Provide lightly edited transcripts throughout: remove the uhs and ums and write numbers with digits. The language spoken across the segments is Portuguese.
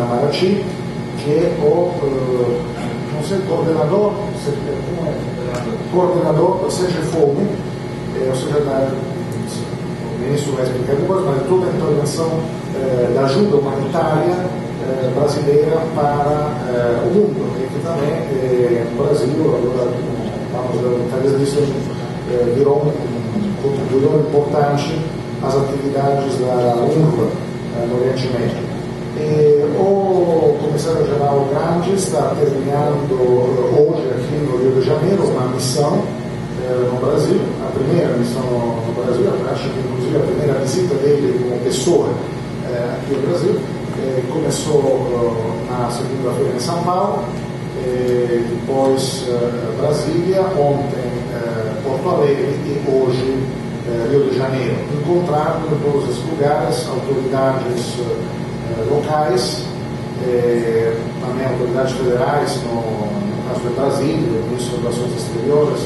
Maraci, che è non sei coordenador, coordenador da SEGEFOME, ou seja, o ministro vai explicar depois, mas toda a intervenção da ajuda humanitária brasileira para o mundo, e que também o Brasil, agora, talvez isso virou um contribuidor importante às atividades da UNRWA no Oriente Médio. O comissário-geral Grandi está terminando hoje aqui no Rio de Janeiro uma missão no Brasil, a primeira missão no Brasil, acho que inclusive a primeira visita dele como pessoa aqui no Brasil. Começou na segunda-feira em São Paulo, depois Brasília, ontem Porto Alegre e hoje Rio de Janeiro, encontrando em todos esses lugares autoridades locais, também autoridades federais, no caso de Brasília, o Ministro das Relações Exteriores,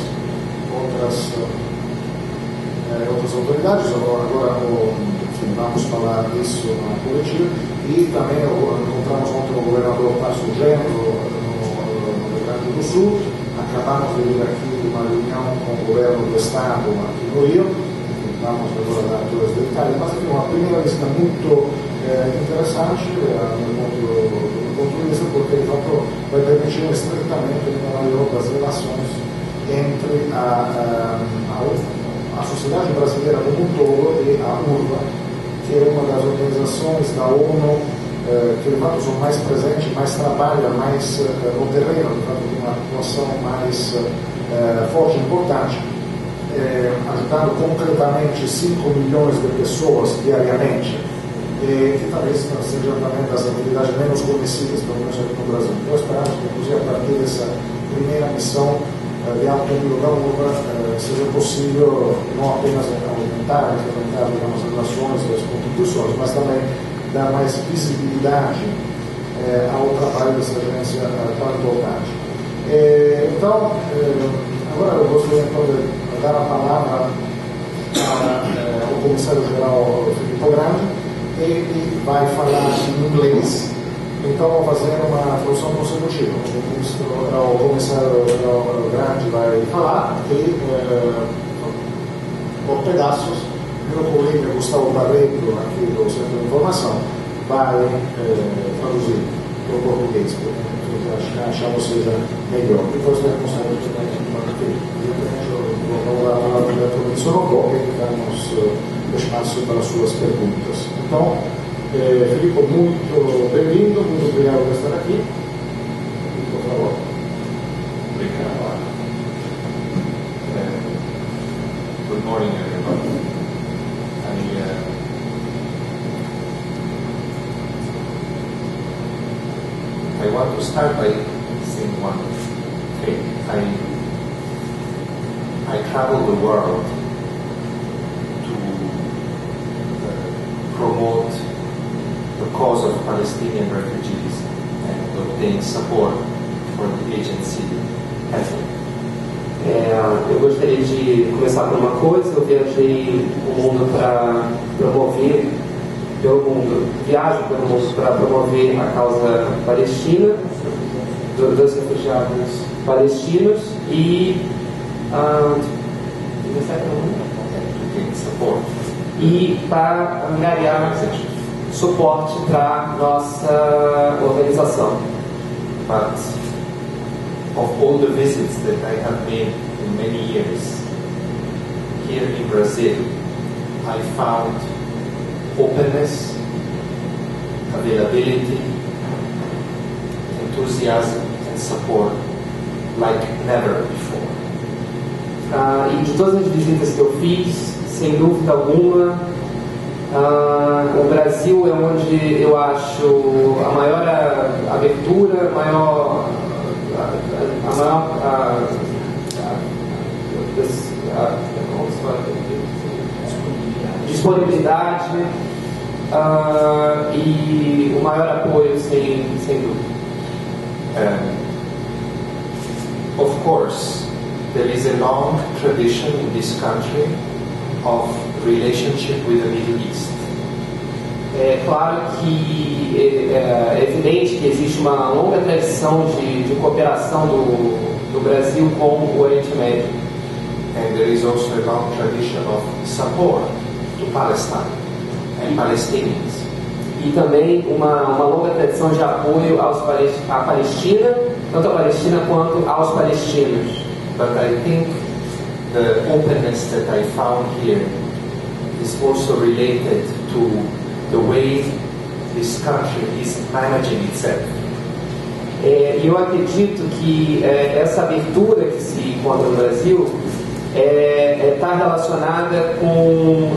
outras autoridades, agora vamos falar disso na coletiva, e também encontramos ontem o governador Tarso Genro no Rio Grande do Sul, acabamos de vir aqui de uma reunião com o governo do Estado aqui no Rio, vamos agora dar todos os detalhes, mas aqui uma primeira visita muito interessante no ponto de vista, porque de fato vai permitir um estreitamento maior das relações entre a sociedade brasileira como um todo e a UNRWA, que é uma das organizações da ONU que de fato são mais presentes, mais trabalha, mais no terreno, de fato tem uma atuação mais forte e importante, ajudando concretamente 5 milhões de pessoas diariamente, que talvez seja também das atividades menos conhecidas, pelo menos aqui no Brasil. Nós esperamos que, inclusive, a partir dessa primeira missão de alto nível da UNRWA, seja possível não apenas aumentar digamos, as relações e as contribuições, mas também dar mais visibilidade ao trabalho dessa agência tão importante. Então, agora eu gostaria então de dar a palavra ao comissário-geral Filippo Grandi. Ele vai falar em inglês, então vou fazer uma tradução consecutiva. O comissário Grandi vai falar e, por pedaços, meu colega Gustavo Barreto, aqui do Centro de Informação, vai traduzir para o português, porque achamos seja melhor. Depois vai mostrar vou dar a palavra da professora Roboca e damos espaço para as suas perguntas. Então, Filippo, muito bem-vindo, muito obrigado por estar aqui. Por favor. Obrigado. Good morning, everybody. I want to start by saying one thing. I travel the world promote the cause of Palestinian refugees and obtain support for the agency HESL. Eu gostaria de começar por uma coisa. Eu viajei o mundo para promover, viajo pelo mundo para promover a causa palestina, dos refugiados palestinos e para angariar suporte para nossa organização. But of all the visits that I have made in many years here in Brazil, I found openness, availability, enthusiasm and support like never before. E de todas as visitas que eu fiz, sem dúvida alguma, o Brasil é onde eu acho a maior abertura, a maior disponibilidade e o maior apoio, sem dúvida. Of course, there is a long tradition in this country of relationship with the Middle East. É claro que é evidente uma longa tradição de cooperação do Brasil com o Oriente Médio. And there is also a long tradition of support to Palestine and Palestinians. E também uma longa tradição de apoio à Palestina, tanto à Palestina quanto aos palestinos. But I think the openness that I found here is also related to the way this country is managing itself. E eu acredito que essa abertura que se encontra no Brasil está relacionada com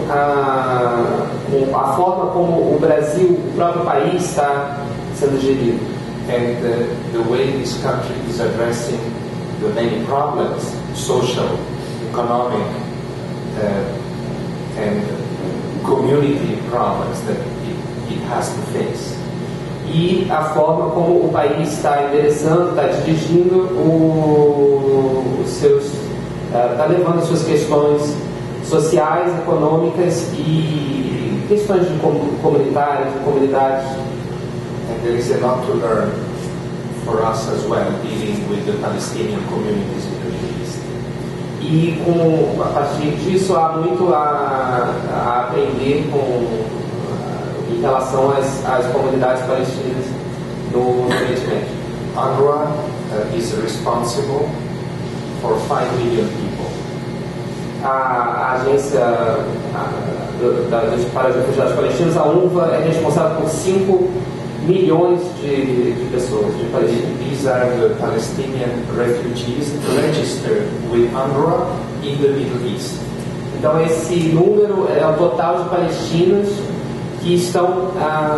a forma como o Brasil, o próprio país, está sendo gerido. And the way this country is addressing the many problems, social, economic, and community problems that it has to face. E a forma como o país está endereçando, está dirigindo está levando suas questões sociais, econômicas e questões de comunidades. And there is a lot to learn for us as well, dealing with the Palestinian communities in the Middle East. E a partir disso há muito a aprender em relação às comunidades palestinas no Oriente Médio. UNRWA is responsible for 5 million people. A agência para os refugiados palestinos, a UNRWA, é responsável por 5 milhões de pessoas, de palestinos. These are the Palestinian refugees registered with UNRWA in the Middle East. Então esse número é o total de palestinos que estão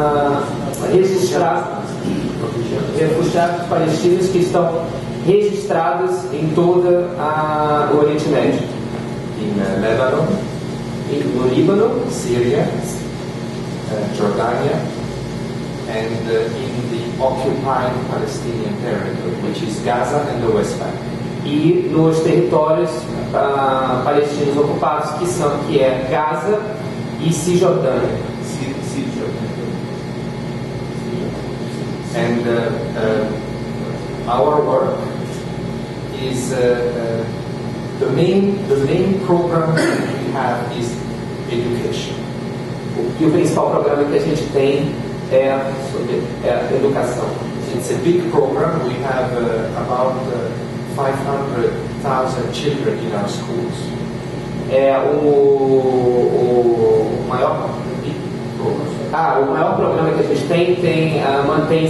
refugiados palestinos que estão registrados em toda o Oriente Médio. In Lebanon, no Líbano, Syria, Jordania, and in the occupied Palestinian territory, which is Gaza and the West Bank. E nos territórios palestinos ocupados, que é Gaza e Cisjordânia. And our work is the main program that we have is education. E o principal programa que a gente tem é sobre educação. It's a big program. We have about 500,000 children in our schools. O maior programa que a gente mantém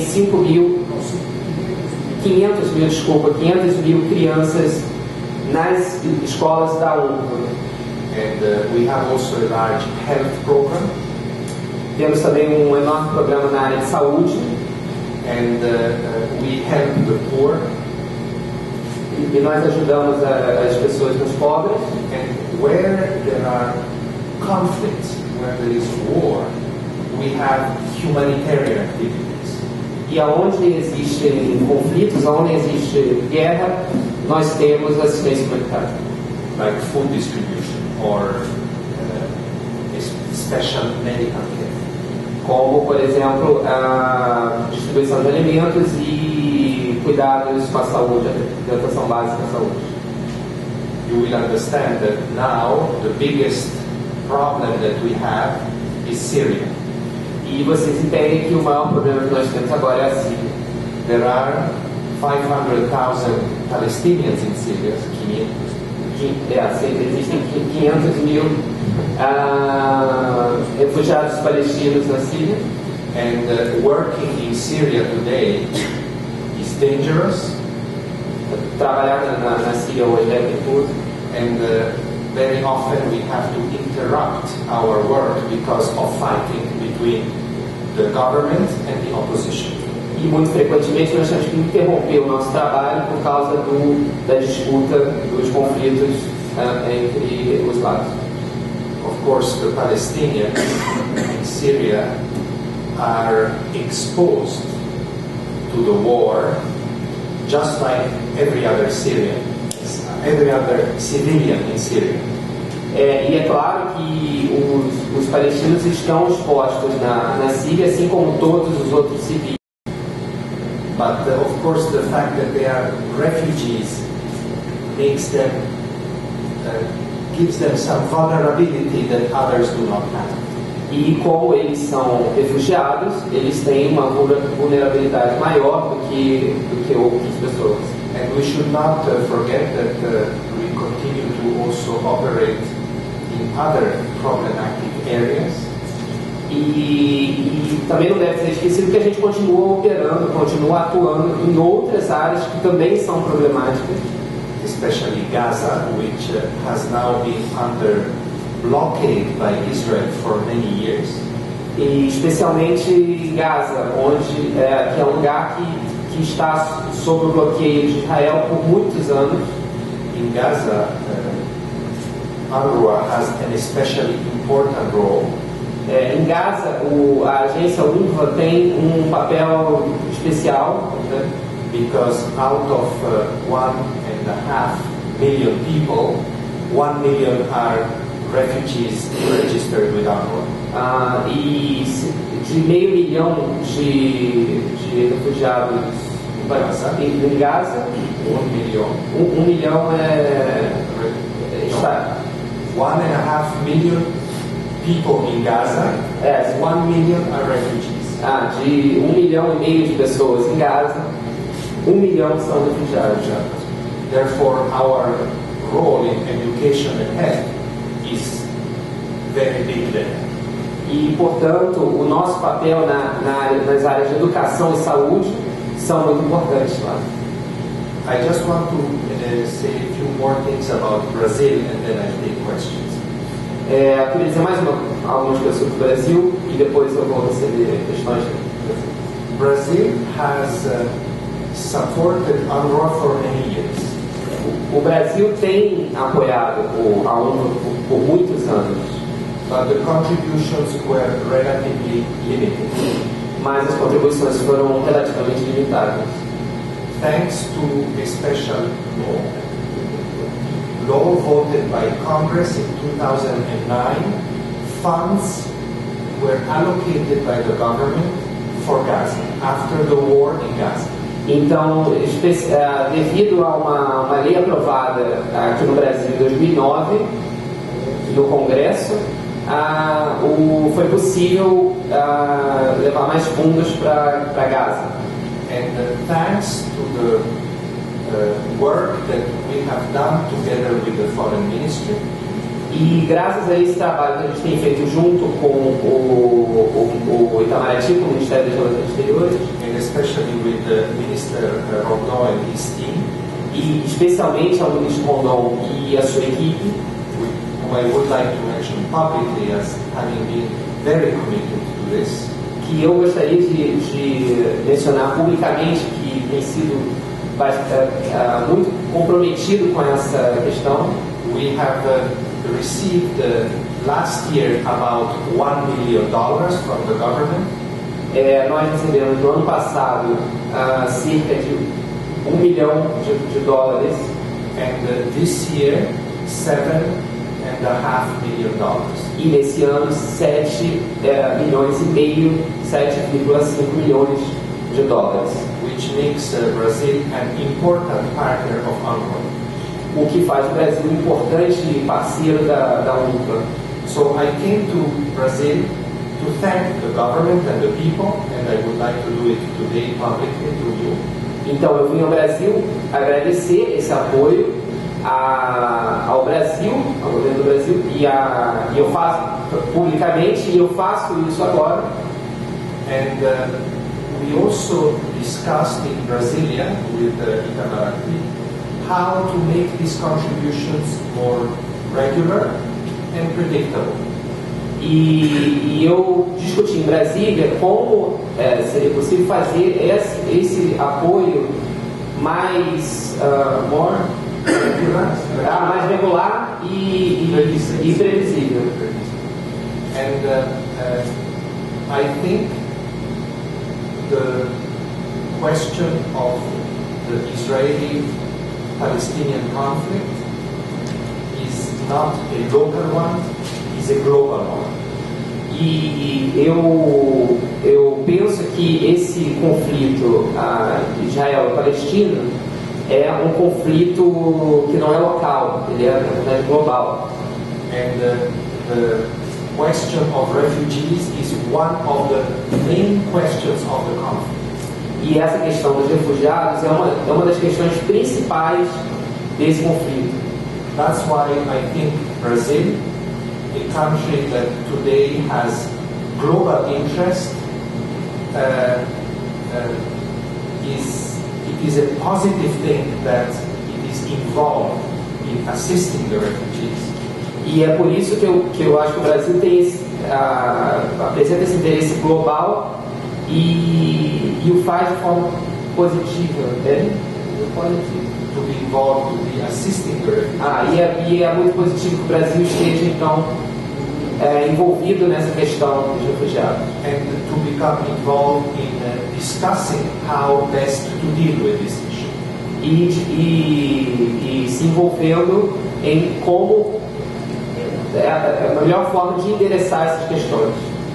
500 mil crianças nas escolas da UNRWA. And we have also a large health program. Temos também um enorme programa na área de saúde. And we help the poor. E nós ajudamos as pessoas mais pobres. And where there are conflicts, where there is war, we have humanitarian activities. E aonde existem conflitos, aonde existe guerra, nós temos assistência humanitária. Like food distribution or special medical care. Como, por exemplo, a distribuição de alimentos e cuidados com a saúde, a alimentação básica da saúde. You will understand that now the biggest problem that we have is Syria. E vocês entendem que o maior problema que nós temos agora é a Síria. There are 500,000 Palestinians in Syria. Existem 500 mil refugiados palestinos na Síria. And working in Syria today is dangerous. Trabalhar na Síria hoje é perigoso. And very often we have to interrupt our work because of fighting between the government and the opposition. E muito frequentemente nós temos que interromper o nosso trabalho por causa da disputa, dos conflitos entre os lados. Of course, the Palestinians in Syria are exposed to the war just like every other civilian in Syria. E é claro que os palestinos estão expostos na Síria, assim como todos os outros civis. But of course, the fact that they are refugees makes them, gives them some vulnerability that others do not have. E como eles são refugiados, eles têm uma vulnerabilidade maior do que outras pessoas. And we should not forget that we continue to also operate in other problematic areas. E também não deve ser esquecido que a gente continua operando, continua atuando em outras áreas que também são problemáticas. Especially Gaza, which has now been under blockade by Israel for many years. E especialmente Gaza, onde que é um lugar que está sob o bloqueio de Israel por muitos anos. In Gaza, UNRWA has an especially important role. Em Gaza, a agência UNRWA tem um papel especial, né? Because out of 1.5 million people, 1 million are refugees registered with UNRWA. E de meio milhão de refugiados em Gaza, 1 million. 1 milhão está. 1.5 million people in Gaza, 1 million are refugees. De 1,5 milhão de pessoas em Gaza, 1 milhão são refugiados. Therefore, our role in education and health is very big there. E, portanto, o nosso papel nas áreas de educação e saúde são muito importantes lá. I just want to say a few more things about Brazil and then I take questions. Eu queria dizer mais algumas coisas sobre o Brasil e depois eu vou receber questões. Brazil has supported UNRWA for many years. O Brasil tem apoiado a UNRWA por muitos anos. But the contributions were relatively limited. Mas as contribuições foram relativamente limitadas. Thanks to a special law voted by Congress in 2009, funds were allocated by the government for Gaza, after the war in Gaza. Então, devido a uma lei aprovada aqui no Brasil em 2009, no Congresso, foi possível levar mais fundos para Gaza. And thanks to the work that we have done together with the Foreign Ministry, e graças a esse trabalho que a gente tem feito junto com o Itamaraty, com o Ministério das Relações Exteriores, and especially with the Minister Rondon and his team, e especialmente ao Ministro Rondon e a sua equipe, whom I would like to mention publicly as having been very committed to this, que eu gostaria de mencionar publicamente, que tem sido muito comprometido com essa questão. We have received last year about $1 million from the government. Nós recebemos no ano passado cerca de $1 milhão de dólares. And this year, $7.5 million. E nesse ano, 7,5 milhões, 7,5 milhões de dólares. Which makes Brazil an important partner of UNRWA. O que faz o Brasil um importante parceiro da UNRWA. So I came to Brazil to thank the government and the people, and I would like to do it today publicly to you. Então eu vim ao Brasil agradecer esse apoio ao Brasil, ao governo do Brasil, e eu faço publicamente, e eu faço isso agora. And we also discussed in Brasilia with Itamaraty how to make these contributions more regular and predictable. E eu discuti em Brasília como seria possível fazer esse apoio mais mais regular e previsível. And I think the question of the Israeli-Palestinian conflict is not a local one, is a global one. E eu penso que esse conflito Israel-Palestina é um conflito que não é local, ele é, na verdade, global. And the question of refugees is one of the main questions of the conflict. E essa questão dos refugiados é uma das questões principais desse conflito. That's why I think Brazil, a country that today has global interest, it is a positive thing that it is involved in assisting the refugees. E é por isso que eu acho que o Brasil tem apresenta esse interesse global e o faz de forma positiva, né? To be involved, to be assisting the refugees. E é muito positivo que o Brasil esteja, então, envolvido nessa questão dos refugiados. And to become involved in discussing how best to deal with this issue. E se envolvendo em como a melhor forma de endereçar essas questões.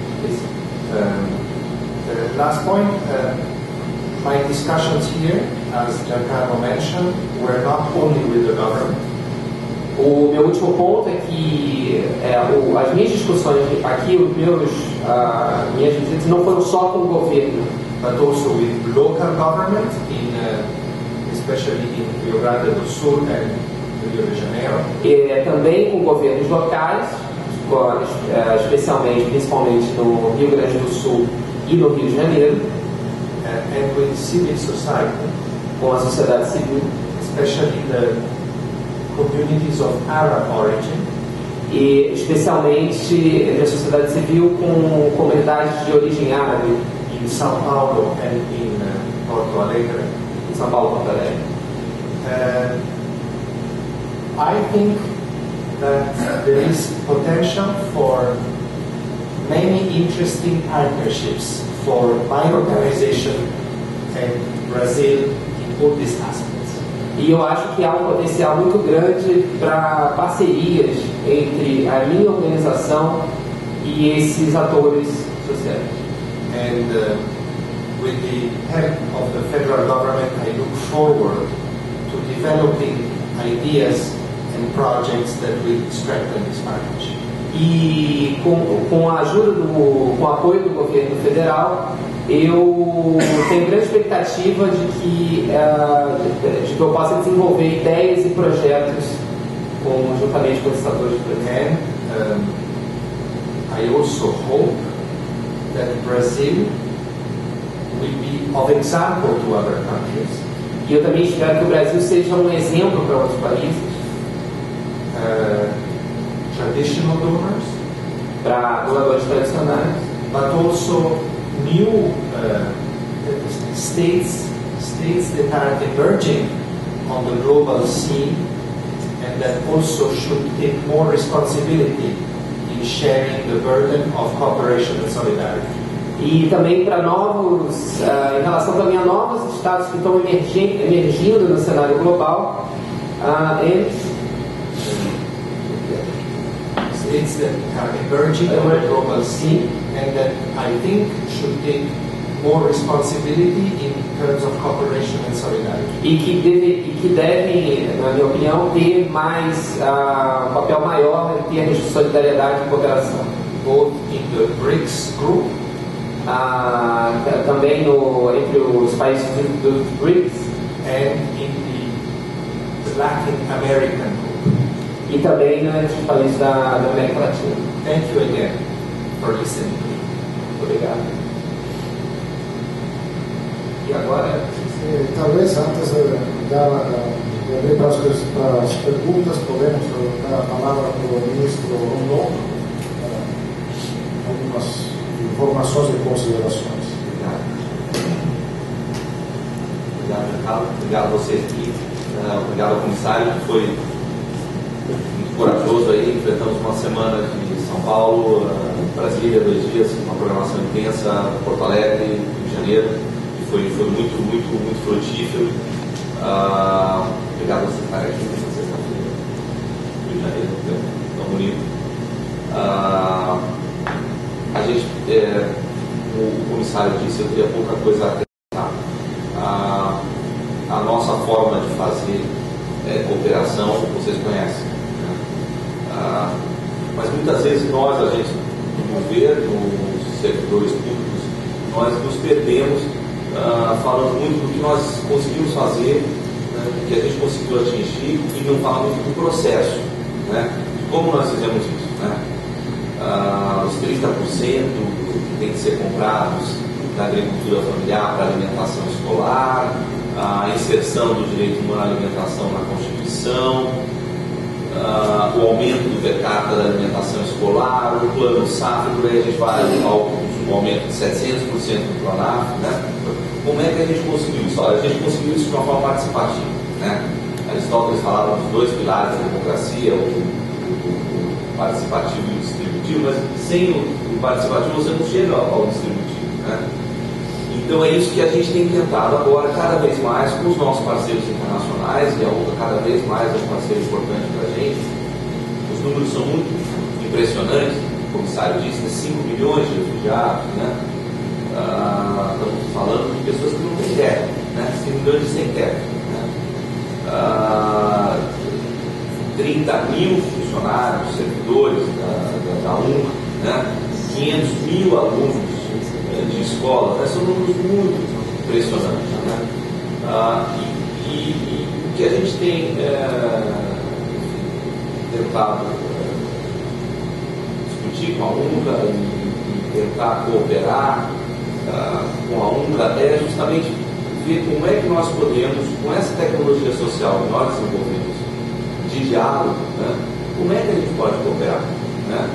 Last point, my discussions here, as Giancarlo mentioned, were not only with the government. O meu último ponto é que as minhas discussões aqui, minhas visitas não foram só com o governo, but also with local government, especially in Rio Grande do Sul and Rio de Janeiro. Também com governos locais, principalmente no Rio Grande do Sul e no Rio de Janeiro, and with civil society, com a sociedade civil, especially the communities of Arab origin, e especialmente entre a sociedade civil com comunidades de origem árabe in São Paulo and in Porto Alegre. Em São Paulo, Porto Alegre. I think that there is potential for many interesting partnerships for bioorganization and Brazil in all these aspects. E eu acho que há um potencial muito grande para parcerias entre a minha organização e esses atores sociais. And with the help of the federal government, I look forward to developing ideas and projects that will strengthen this partnership. E com a ajuda com o apoio do governo federal, eu tenho grande expectativa de que eu possa desenvolver ideias e projetos juntamente com esses atores. And I also hope that Brazil will be of example to other countries. E eu também espero que o Brasil seja um exemplo para outros países. Traditional donors, para doadores tradicionais, but also new states that are emerging on the global scene and that also should take more responsibility in sharing the burden of cooperation and solidarity. E também para novos, em relação também a novos estados que estão emergindo no cenário global, States that are emerging on the global scene and that I think should take more responsibility in terms of cooperation and solidarity. E que devem, na minha opinião, ter mais papel maior em termos de solidariedade e cooperação. Both in the BRICS group, também entre os países dos BRICS, and in the Latin American group. E também entre os países da América Latina. Thank you again for listening. Obrigado. E agora? Talvez antes de abrir para as perguntas, podemos dar a palavra para o ministro Rondon para algumas informações e considerações. Obrigado, Carlos. Obrigado a vocês aqui. Obrigado ao comissário, que foi muito corajoso aí. Enfrentamos uma semana de São Paulo, Brasília, 2 dias, uma programação intensa, Porto Alegre, Rio de Janeiro. Foi muito frutífero. Obrigado a vocês estarem aqui nessa sexta-feira, Rio de Janeiro, tão bonito. a gente, o comissário disse, eu teria pouca coisa a acrescentar. A nossa forma de fazer cooperação, vocês conhecem. Né? Mas muitas vezes nós, agentes do governo, os servidores públicos, nós nos perdemos falando muito do que nós conseguimos fazer, né, do que a gente conseguiu atingir, e não falamos do processo, né, de como nós fizemos isso. Né? Os 30% que tem que ser comprados da agricultura familiar para alimentação escolar, a inserção do direito humano à alimentação na Constituição, o aumento do per capita da alimentação escolar, o plano SAF, por aí a gente vai ao aumento de 700% do PRONAF, né? Como é que a gente conseguiu isso? Olha, a gente conseguiu isso de uma forma participativa, né? Aristóteles falava dos dois pilares da democracia, o participativo e o distributivo, mas sem o participativo você não chega ao distributivo, né? Então é isso que a gente tem tentado agora, cada vez mais, com os nossos parceiros internacionais, e a outra cada vez mais é um parceiro importante para a gente. Os números são muito impressionantes, o comissário disse, 5 milhões de refugiados, né? Estamos falando de pessoas que não têm teto, né? 5 milhões de sem teto, né? 30 mil funcionários, servidores da UNRWA, né? 500 mil alunos de escola, né? São números muito impressionantes, né? E o que a gente tem tentado discutir com a UNRWA e tentar cooperar com a UNRWA é justamente ver como é que nós podemos, com essa tecnologia social que nós desenvolvemos, de diálogo, né? Como é que a gente pode cooperar, né?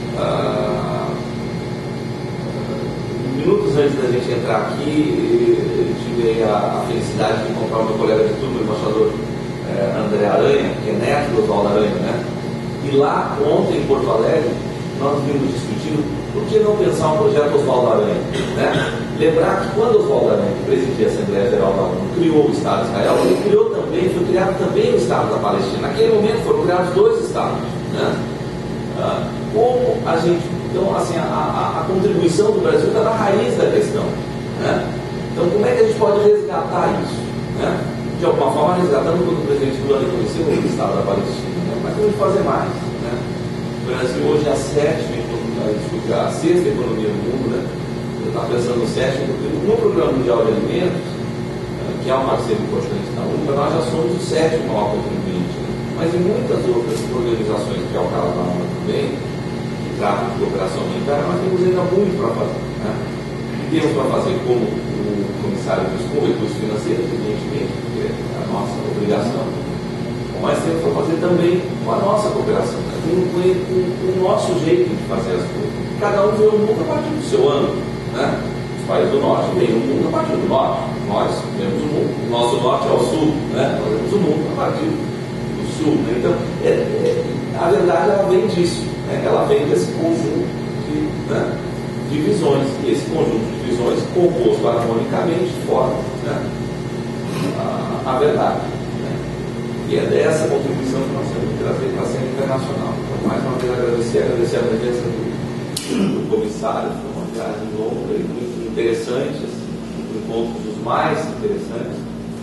Minutos antes da gente entrar aqui, eu tive a felicidade de encontrar o meu colega de turma, o embaixador André Aranha, que é neto do Oswaldo Aranha, né? E lá, ontem, em Porto Alegre, nós vimos discutindo por que não pensar um projeto Oswaldo Aranha, né? Lembrar que quando Oswaldo Aranha, que presidia a Assembleia Geral da ONU, criou o Estado de Israel, ele foi criado também o Estado da Palestina. Naquele momento foram criados dois Estados, né? Como a gente... Então, assim, a contribuição do Brasil está na raiz da questão, né? Então, como é que a gente pode resgatar isso, né? De alguma forma, resgatando quando o presidente Lula reconheceu o Estado da Palestina, né? Mas temos que fazer mais, né? O Brasil hoje é a sexta economia do mundo, né? Eu estava pensando no sétimo, porque no Programa Mundial de Alimentos, que é um parceiro importante da UNRWA, nós já somos o sétimo maior contribuinte, né? Mas em muitas outras organizações, que é o caso da UNRWA também, de cooperação militar, nós temos ainda muito para fazer, né? E temos para fazer, como o comissário disse, com recursos financeiros, evidentemente, porque é a nossa obrigação, mas temos para fazer também com a nossa cooperação, né? com o nosso jeito de fazer as coisas. Cada um vê o mundo a partir do seu âmbito, né? Os países do norte veem o mundo a partir do norte, nós vemos o mundo, o nosso norte é o sul, né? Nós vemos o mundo a partir do sul, né? Então, a verdade ela vem disso. Ela vem desse conjunto de visões, e esse conjunto de visões composto harmonicamente forma, né, a verdade, né? E é dessa contribuição que nós temos que trazer para a cena internacional. Então, mais uma vez agradecer a presença do comissário. Foi uma viagem longa e muito interessante, um encontro dos mais interessantes,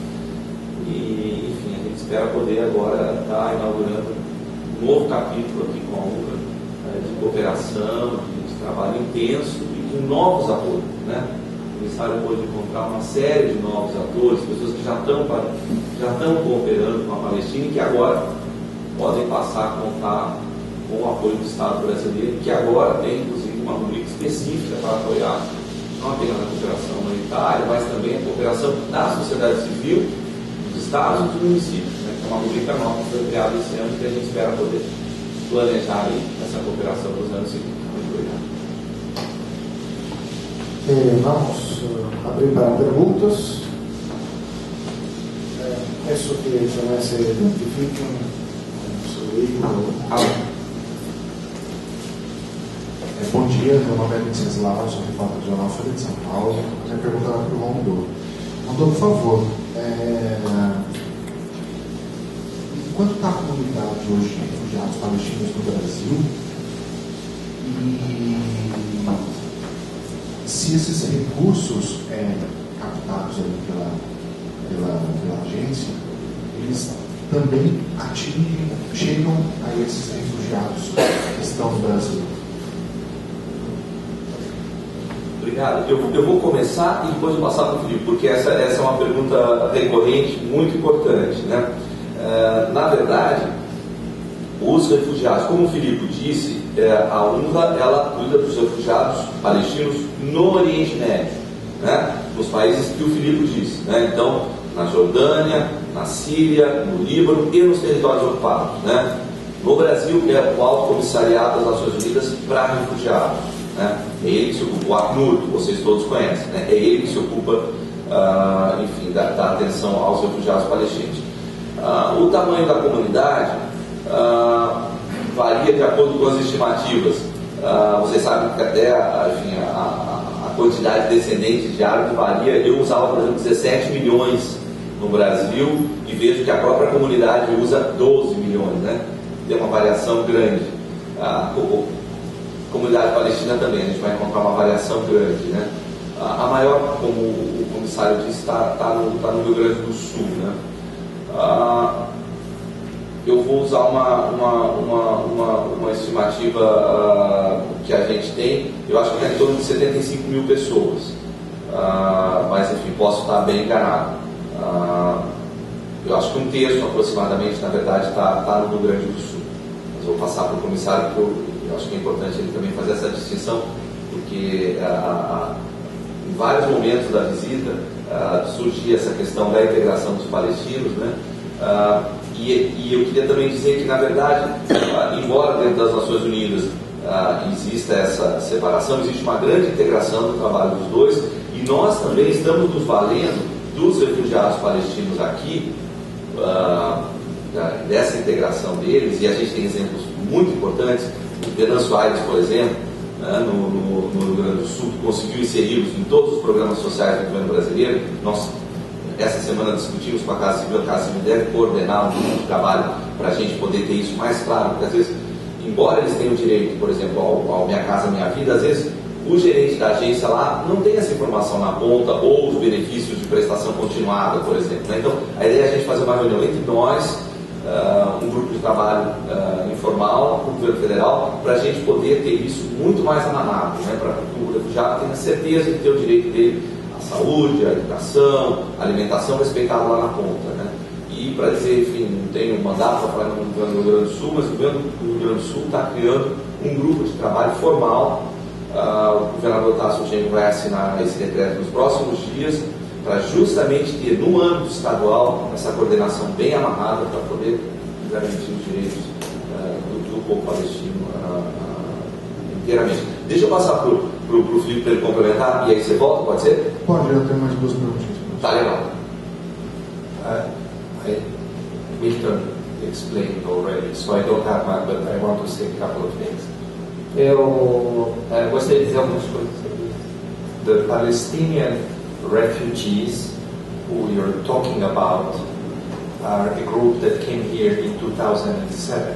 e enfim, a gente espera poder agora estar inaugurando um novo capítulo aqui com a UNRWA, de cooperação, de trabalho intenso e de novos atores, né? O comissário pôde encontrar uma série de novos atores, pessoas que já estão cooperando com a Palestina e que agora podem passar a contar com o apoio do Estado brasileiro, que agora tem, inclusive, uma rubrica específica para apoiar não apenas a cooperação humanitária, mas também a cooperação da sociedade civil, dos estados e dos municípios, né? Que é uma rubrica nova que foi criada esse ano e que a gente espera poder planejar aí essa cooperação dos anos seguintes. Muito obrigado. Vamos abrir para perguntas. Peço que também se identifiquem com o seu veículo. Bom dia, meu nome é Venceslau, sou repórter do Jornal Folha de São Paulo. A minha pergunta é para o Rondô. Rondô, por favor, enquanto está a comunidade hoje de refugiados palestinos no Brasil, E se esses recursos captados ali pela agência, eles também chegam a esses refugiados que estão no Brasil. Obrigado. Eu vou começar e depois vou passar para o Filipe, porque essa é uma pergunta recorrente, muito importante, né? Na verdade, os refugiados, como o Filipe disse, a UNRWA ela cuida dos refugiados palestinos no Oriente Médio, né? Nos países que o Filipe disse, né? Então, na Jordânia, na Síria, no Líbano e nos territórios ocupados, né? No Brasil, é o Alto Comissariado das Nações Unidas para Refugiados, né? É ele que se ocupa, o ACNUR, que vocês todos conhecem, né? É ele que se ocupa, enfim, da atenção aos refugiados palestinos. O tamanho da comunidade varia de acordo com as estimativas. Vocês sabem que até a quantidade de descendentes de árabes varia. Eu usava, por exemplo, 17 milhões no Brasil e vejo que a própria comunidade usa 12 milhões, né? Tem uma variação grande. A comunidade palestina também, a gente vai encontrar uma variação grande, né? A maior, como o comissário disse, está no Rio Grande do Sul, né? Eu vou usar uma estimativa que a gente tem. Eu acho que é em torno de 75 mil pessoas, mas enfim, posso estar bem enganado. Eu acho que um terço aproximadamente, na verdade, está no Rio Grande do Sul. Mas vou passar para o comissário, porque eu acho que é importante ele também fazer essa distinção, porque em vários momentos da visita surgia essa questão da integração dos palestinos, né? E eu queria também dizer que, na verdade, embora dentro das Nações Unidas exista essa separação, existe uma grande integração do trabalho dos dois, e nós também estamos nos valendo dos refugiados palestinos aqui, dessa integração deles, e a gente tem exemplos muito importantes. O Venâncio Aires, por exemplo, no Rio Grande do Sul, que conseguiu inseri-los em todos os programas sociais do governo brasileiro. Nós, essa semana, discutimos com a Casa Civil deve coordenar um grupo de trabalho para a gente poder ter isso mais claro, porque às vezes, embora eles tenham direito, por exemplo, ao Minha Casa Minha Vida, às vezes o gerente da agência lá não tem essa informação na ponta, ou os benefícios de prestação continuada, por exemplo, né? Então, a ideia é a gente fazer uma reunião entre nós, um grupo de trabalho informal com o governo federal, para a gente poder ter isso muito mais amarrado, né? Para que o refugiado tenha certeza de ter o direito dele à saúde, à educação, à alimentação respeitado lá na ponta, né? E para dizer, enfim, não tenho um mandato para falar no governo do Rio Grande do Sul, mas o governo do Rio Grande do Sul está criando um grupo de trabalho formal. O governador Tasso Genro vai assinar esse decreto nos próximos dias, para justamente ter no âmbito estadual essa coordenação bem amarrada para poder garantir os direitos do povo palestino inteiramente. Deixa eu passar para o Filipe para ele complementar, e aí você volta, pode ser? Pode, eu tenho mais duas perguntas. Tá legal. Milton explained already, so I don't have much, but I want to say a couple of things. Eu gostaria de dizer algumas coisas. The Palestinian refugees who you're talking about are a group that came here in 2007.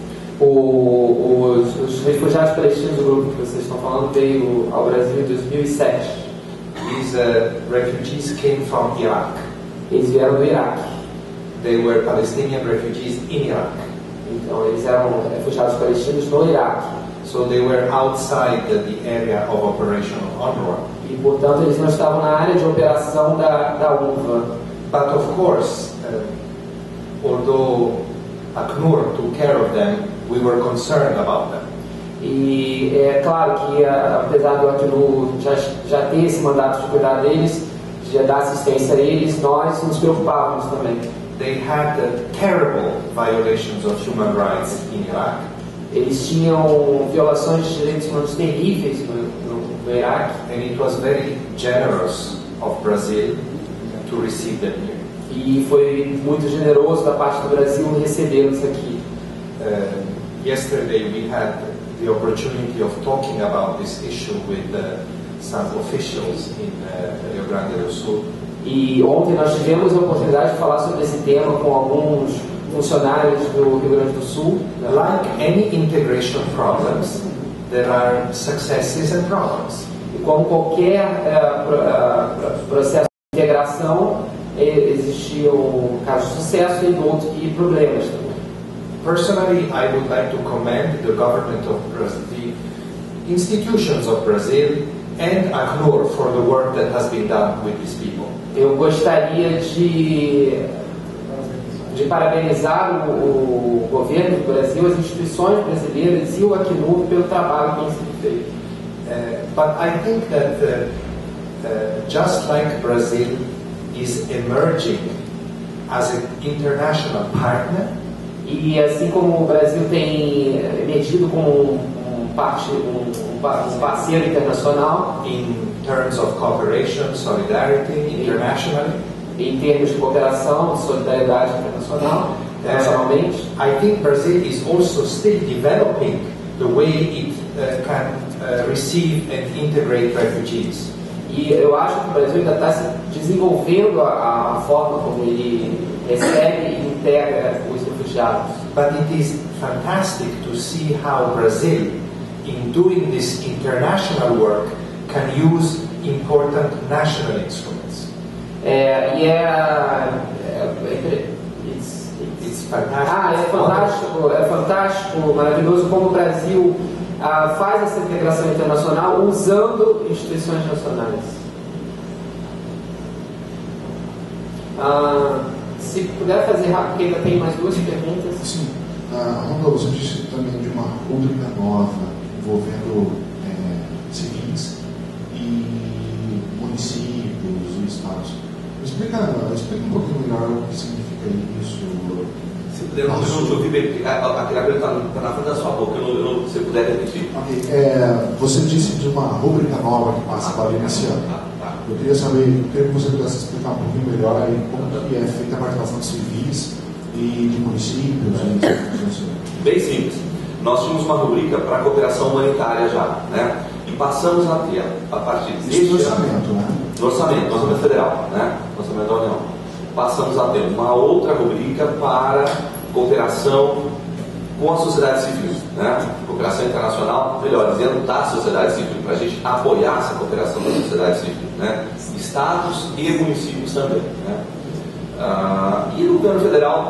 Os refugiados palestinos, o grupo que vocês estão falando, veio ao Brasil em 2007. These refugees came from Iraq. Eles vieram do Iraque. They were Palestinian refugees in Iraq. Então, eles eram refugiados palestinos no Iraque. So they were outside the area of operation of UNRWA. E, portanto, eles não estavam na área de operação da UNRWA. But of course, although ACNUR took care of them, we were concerned about them. E é claro que, apesar do ACNUR já ter esse mandato de cuidar deles, de dar assistência a eles, nós nos preocupávamos também. They had terrible violations of human rights in Iraq. Eles tinham violações de direitos humanos terríveis no Iraque. And it was very generous of Brazil to receive them here. E foi muito generoso da parte do Brasil recebê-los aqui. Yesterday we had the opportunity of talking about this issue with some officials in Rio Grande do Sul. E ontem nós tivemos a oportunidade de falar sobre esse tema com alguns funcionários do Rio Grande do Sul. Like any integration problems, there are successes and problems. E como qualquer processo de integração, existiam casos de sucesso e problemas também. Personally, I would like to commend the government of Brazil, the institutions of Brazil, and ACNUR for the work that has been done with these people. Eu gostaria de parabenizar o governo do Brasil, as instituições brasileiras e o ACNUR pelo trabalho que tem sido feito. But I think that just like Brazil is emerging as an international partner, e assim como o Brasil tem emergido como um parceiro internacional in terms of cooperation, solidarity, internationally, em termos de cooperação, de solidariedade internacional, internacionalmente, I think Brazil is also still developing the way it can receive and integrate refugees. E eu acho que o Brasil ainda está se desenvolvendo a forma como ele recebe e integra os refugiados. But it is fantastic to see how Brazil, in doing this international work, can use important national instruments. It's fantastic. É fantástico, maravilhoso como o Brasil faz essa integração internacional usando instituições nacionais. Se puder fazer rápido, porque ainda tem mais duas perguntas. Sim. Ronda, você disse também de uma rubrica nova envolvendo civis e municípios e estados. Explica um pouquinho melhor o que significa isso. Se puder, eu não ouvi bem, aquela pergunta está na frente da sua boca, se puder repetir. Okay. Você disse de uma rubrica nova que passa para esse ano. Eu queria que você pudesse explicar um pouquinho melhor aí como que é feita a participação de civis e de municípios. Bem simples. Nós tínhamos uma rubrica para cooperação humanitária já, né? E passamos a ter, a partir deste orçamento, né? No orçamento federal, né? Orçamento da União. Passamos a ter uma outra rubrica para cooperação com a sociedade civil, né? Cooperação internacional, melhor dizendo, da sociedade civil, para a gente apoiar essa cooperação da sociedade civil, né? Estados e municípios também, né? E no governo federal,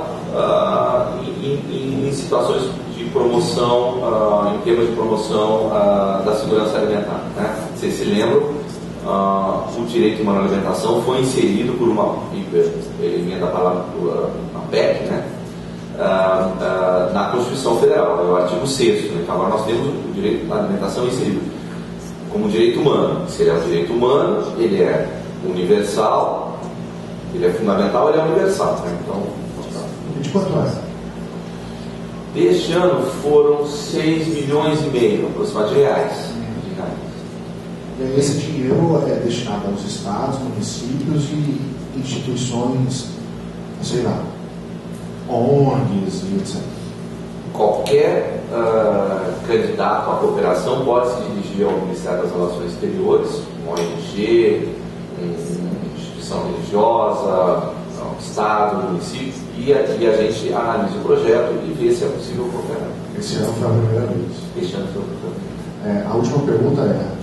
em situações de promoção, em termos de promoção da segurança alimentar, né? Vocês se lembram, o direito humano à alimentação foi inserido por uma emenda na PEC, né? Na Constituição Federal, é o artigo 6º. Né? Então agora nós temos o direito à alimentação inserido como direito humano. Se ele é um direito humano, ele é universal, ele é fundamental, ele é universal. Né? Então, de quanto é? Deste ano foram 6 milhões e meio aproximadamente de reais. E aí esse dinheiro é destinado aos estados, municípios e instituições, sei lá, ONGs e etc. Qualquer candidato à cooperação pode se dirigir ao Ministério das Relações Exteriores, uma ONG, uma instituição religiosa, um estado, um município, e a gente analisa o projeto e vê se é possível cooperar. Esse ano foi a primeira vez. Este ano foi a primeira vez. A última pergunta é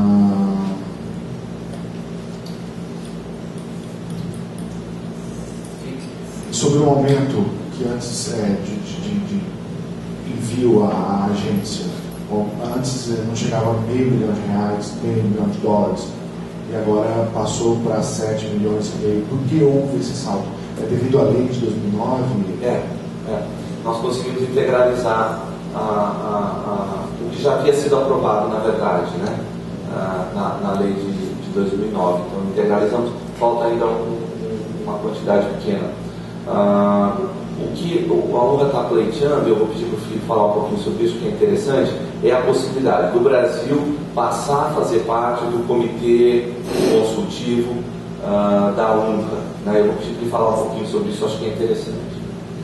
sobre o aumento que antes de envio à agência. Antes não chegava a R$500 milhões, R$500 milhões, e agora passou para 7 milhões e meio. Por que houve esse salto? É devido à lei de 2009? Nós conseguimos integralizar o que já havia sido aprovado, na verdade, né? Na lei de 2009. Então, integralizamos, falta ainda uma quantidade pequena. O que a UNRWA está pleiteando, eu vou pedir para o Filipe falar um pouquinho sobre isso, que é interessante, é a possibilidade do Brasil passar a fazer parte do comitê consultivo da UNRWA. Né? Eu vou pedir para ele falar um pouquinho sobre isso, acho que é interessante.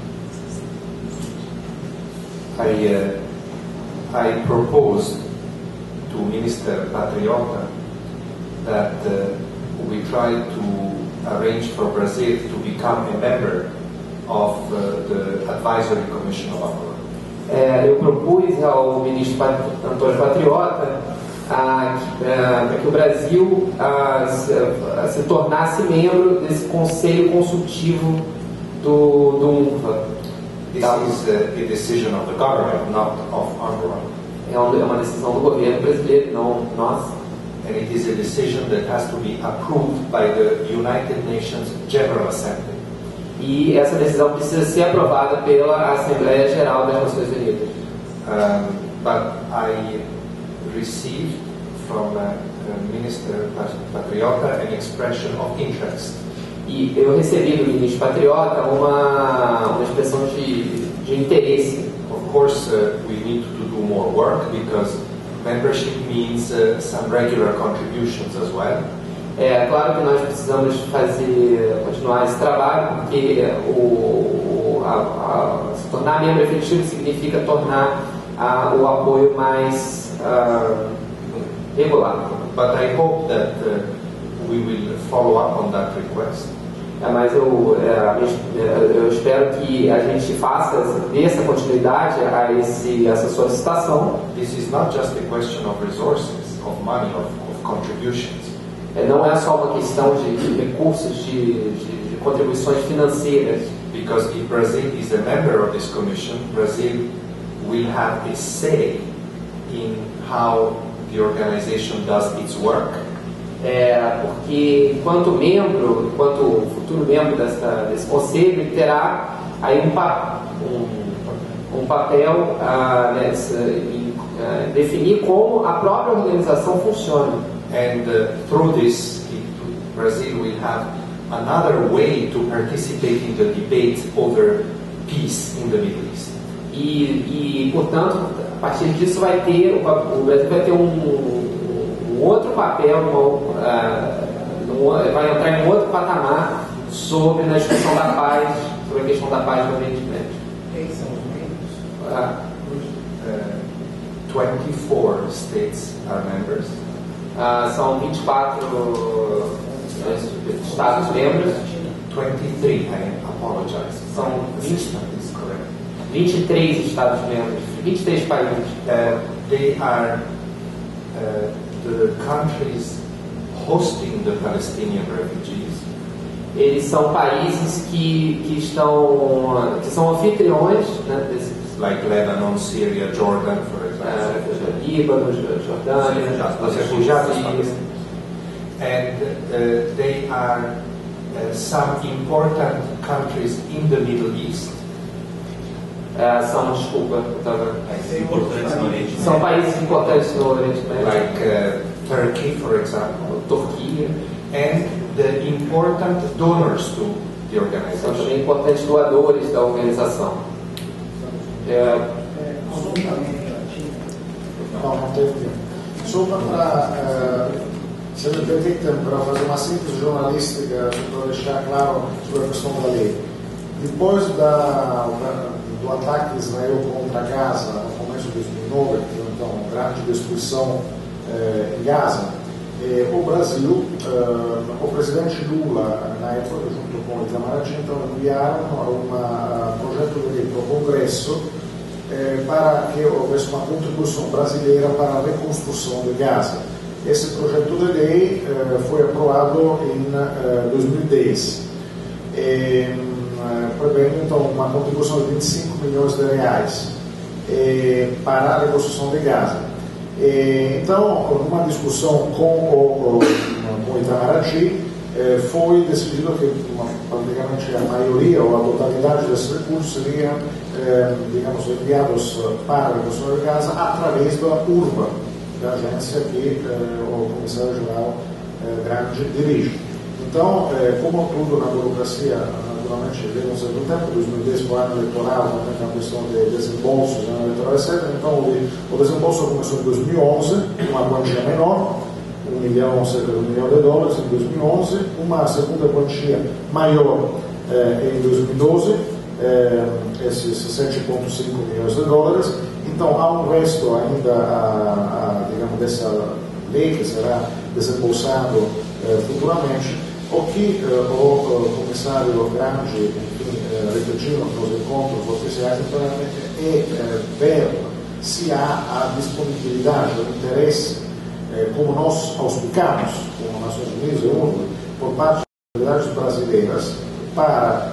I proposed to Minister Patriota that we try to arrange for Brazil to become a member of the Advisory Commission of UNRWA. eu propus ao ministro Antônio Patriota para que o Brasil se tornasse membro desse conselho consultivo do UNCLA. This is a decision of the government, not of UNRWA. É uma decisão do governo brasileiro, não nossa. And it is a decision that has to be approved by the United Nations General Assembly. E essa decisão precisa ser aprovada pela Assembleia Geral das Nações Unidas. But I received from Minister Patriota an expression of interest. E eu recebi do ministro Patriota uma expressão de interesse. Of course, we need to do more work because membership means some regular contributions as well. É claro que nós precisamos continuar esse trabalho, porque se tornar membro efetivo significa tornar o apoio mais regular. But I hope that we will follow up on that request. Mas eu espero que a gente dê essa continuidade a essa solicitação. This is not just a question of resources, of money, of contributions. Não é só uma questão de recursos, de contribuições financeiras. Because if Brazil is a member of this commission, Brazil will have a say in how the organization does its work. Porque enquanto futuro membro desse conselho, ele terá aí um papel em definir como a própria organização funciona. And through this, Brazil will have another way to participate in the debate over peace in the Middle East. E portanto, a partir disso o Brasil vai ter um outro papel, vai entrar em um outro patamar sobre a discussão da paz, sobre a questão da paz no Oriente Médio. Quem são os membros? 24 states are members. São 24 Estados membros. 23, I apologize. São 23 Estados membros, 23 países. They are the countries hosting the Palestinian refugees. Eles são países que são anfitriões, né, like Lebanon, Syria, Jordan, for example. Líbano, Jordânia, Os refugiados palestinos. And they are some important countries in the Middle East. São países importantes no Oriente Médio. Like Turkey, for example. Turquia. And the important donors to the São organization. também importantes doadores da organização. Não teve tempo. Só para, se me permitem, para fazer uma síntese jornalística, para deixar claro sobre a questão da lei. Depois do ataque de Israel contra Gaza, no começo de 2009, que foi então uma grande destruição em Gaza, o Brasil, o presidente Lula, na época, junto com o Itamaraty, então enviaram um projeto de lei para o Congresso para que houvesse uma contribuição brasileira para a reconstrução de Gaza. Esse projeto de lei foi aprovado em 2010. Prevendo então uma contribuição de 25 milhões de reais para a reconstrução de Gaza. Então, numa discussão com o Itamaraty, foi decidido que praticamente a maioria ou a totalidade desses recursos seriam, digamos, enviados para a reconstrução de Gaza através da URBA, da agência que o comissário-geral Grande dirige. Então, como tudo na burocracia, naturalmente, leva um certo tempo, 2010 foi o ano eleitoral, também tem a questão de desembolsos, eleitoral, etc. Então, o desembolso começou em 2011, uma quantia menor, cerca de $1 milhão em 2011, uma segunda quantia maior em 2012, esses $7,5 milhões. Então, há um resto ainda, digamos, dessa lei que será desembolsado futuramente. O que o comissário Grande, enfim, riflettivo nos incontros oficiais, então ver se há a disponibilidade, o interesse, como nós auspicamos, como Nações Unidas e ONU, por parte das autoridades brasileiras, para,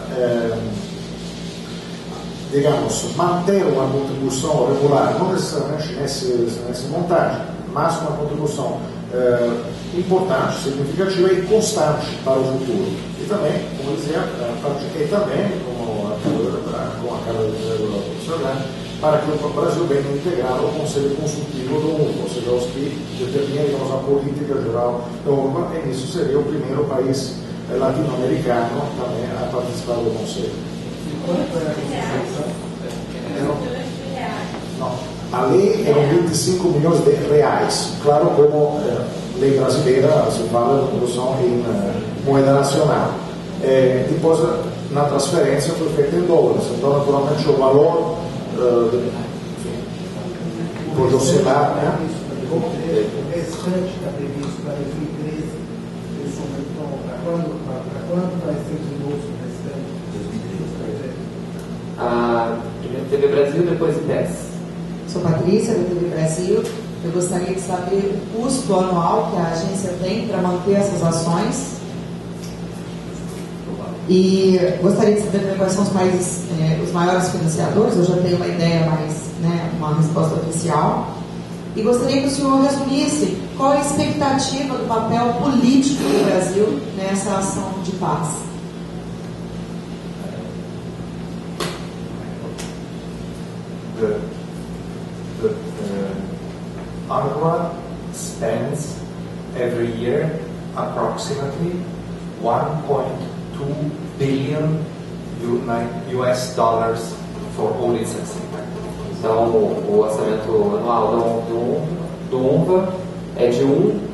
digamos, manter uma contribuição regular, não necessariamente nessa montagem, mas uma contribuição importante, significativa e constante para o futuro. E também, como dizia, pratiquei também, com a Câmara de Vereadores, para que o Brasil venha integrar o Conselho Consultivo do ONU, ou seja, os que determinam a política geral da ONU, e isso seria o primeiro país latino-americano também a participar do Conselho. Não, a lei eram 25 milhões de reais, claro, como lei brasileira, se fala de produção em moeda nacional. Depois, na transferência, foi feita em dólares, então, naturalmente, o valor pode oscilar, né? O restante está previsto para 2013, para quando vai ser o reembolso restante? 2013. Primeiro TV Brasil, depois IPES. Sou Patrícia, da TV Brasil. Eu gostaria de saber o custo anual que a agência tem para manter essas ações. E gostaria de saber também quais são os países, os maiores financiadores. Eu já tenho uma ideia, mas uma resposta oficial. E gostaria que o senhor resumisse qual é a expectativa do papel político do Brasil nessa ação de paz. The UNRWA spends every year approximately 1.2 billion US dollars for audits and CIPAC. Então, o orçamento anual do UNRWA é de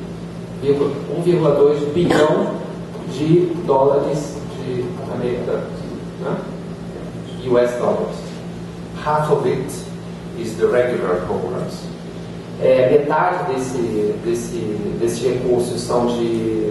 1,2 bilhão de dólares de América, né? US dollars. Half of it is the regular programs. Metade desses recursos são de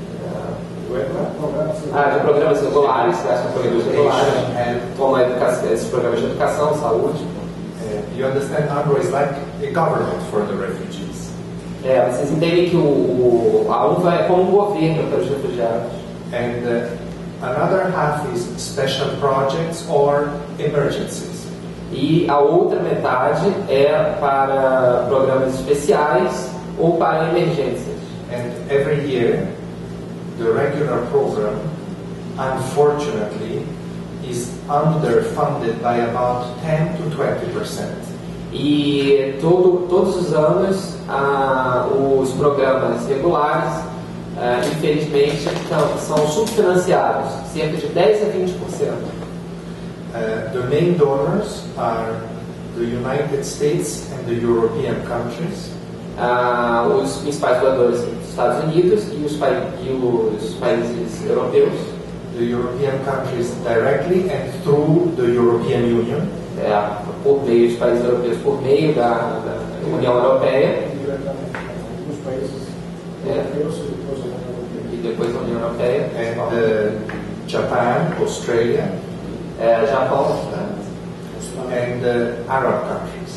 programas regulares, como esses programas de educação, saúde. You understand, UNRWA is like a government for the refugees. Vocês entendem que a UNRWA é como um governo para os refugiados. And another half is special projects or emergencies. E a outra metade é para programas especiais ou para emergências. And every year, the regular program, unfortunately, is underfunded by about 10 to 20%. E todos os anos, os programas regulares, infelizmente, são subfinanciados, cerca de 10 a 20%. The main donors are the United States and the European countries. Os principais doadores são os Estados Unidos e os países europeus. The European countries directly and through the European Union. Por meio dos países europeus, por meio da União Europeia. Os países europeus e depois a União Europeia. And Japan, Australia. Japão. And Arab countries.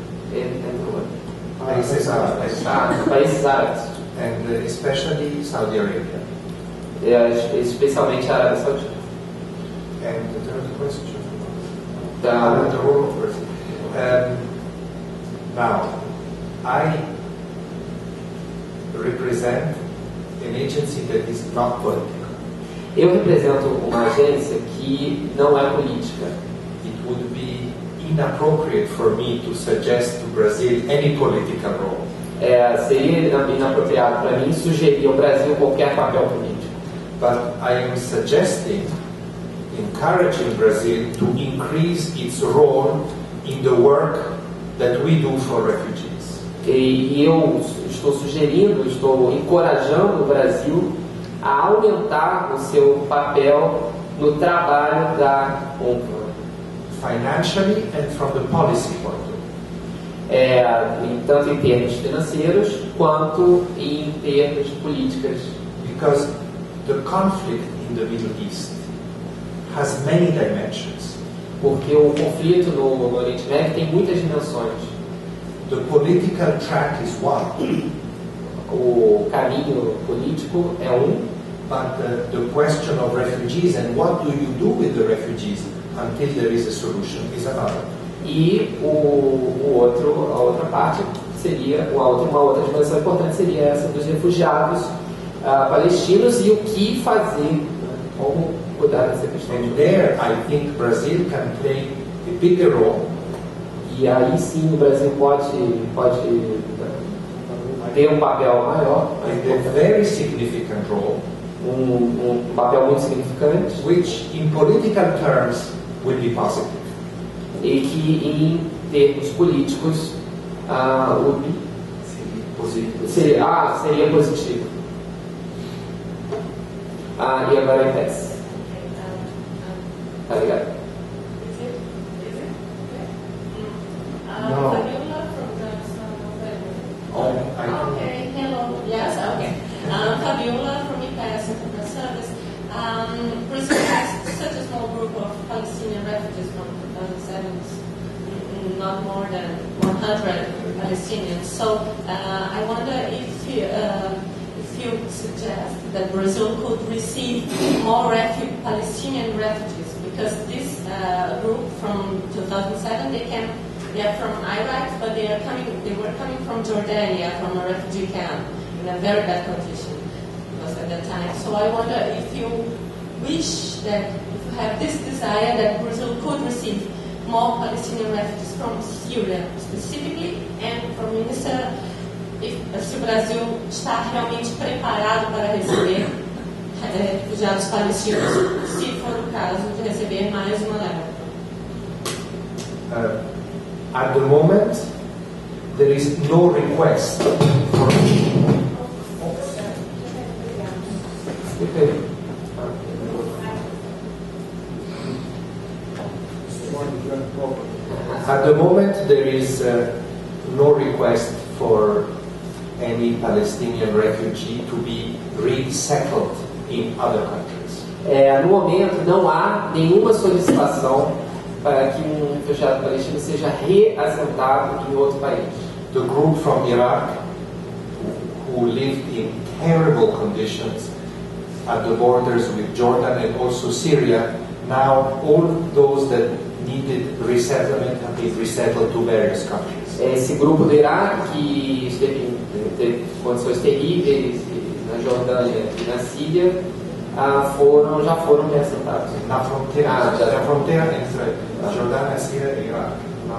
Países árabes. And especially Saudi Arabia. Especialmente a Arábia Saudita. And the third question. The role of Brazil. Now, I represent an agency that is not political. Eu represento uma agência que não é política. It would be inappropriate for me to suggest to Brazil any political role. Seria inapropriado para mim sugerir ao Brasil qualquer papel político. But I am suggesting, encouraging Brazil to increase its role in the work that we do for refugees. E eu estou encorajando o Brasil a aumentar o seu papel no trabalho da UNRWA. Financially and from the policy point of view. Tanto em termos financeiros quanto em termos de políticas. Because the conflict in the Middle East has many dimensions. Porque o conflito no Oriente Médio tem muitas dimensões. The political track is one, O caminho político é but the question of refugees and what do you do with the refugees until there is a solution is another. e a outra parte seria, uma outra dimensão importante seria essa dos refugiados palestinos e o que fazer, né? Como cuidar dessa questão. And there I think Brazil can play a bigger role. E aí sim o Brasil pode ter um papel maior, And a very significant role, um papel muito significante, which in political terms will be positive. e que em termos políticos seria positivo. E agora em pés. Tá ligado? No. Fabiola from the Okay. Hello. Yes. Okay. Fabiola from IPES International Service. Brazil has such a small group of Palestinian refugees from 2007, not more than 100 Palestinians. So I wonder if you suggest that Brazil could receive more Palestinian refugees, because this group from 2007 they are from Iraq, but they were coming from Jordania, from a refugee camp in a very bad condition at that time. So I wonder if you wish that, if you have this desire that Brazil could receive more Palestinian refugees from Syria specifically, and from Minister, se o Brasil está realmente preparado para receber refugiados palestinos, se for o caso de receber mais uma leva. At the moment, there is no request for At the moment, there is no request for any Palestinian refugee to be resettled in other countries. No momento, não há nenhuma solicitação para que um refugiado palestino seja reassentado em outro país. The group from Iraq who lived in terrible conditions at the borders with Jordan and also Syria, now all those that needed resettlement have been resettled to various countries. Esse grupo do Iraque que teve condições terríveis na Jordânia e na Síria já foram reassentados. Na fronteira, na fronteira entre a Jordânia, Síria e Iraque.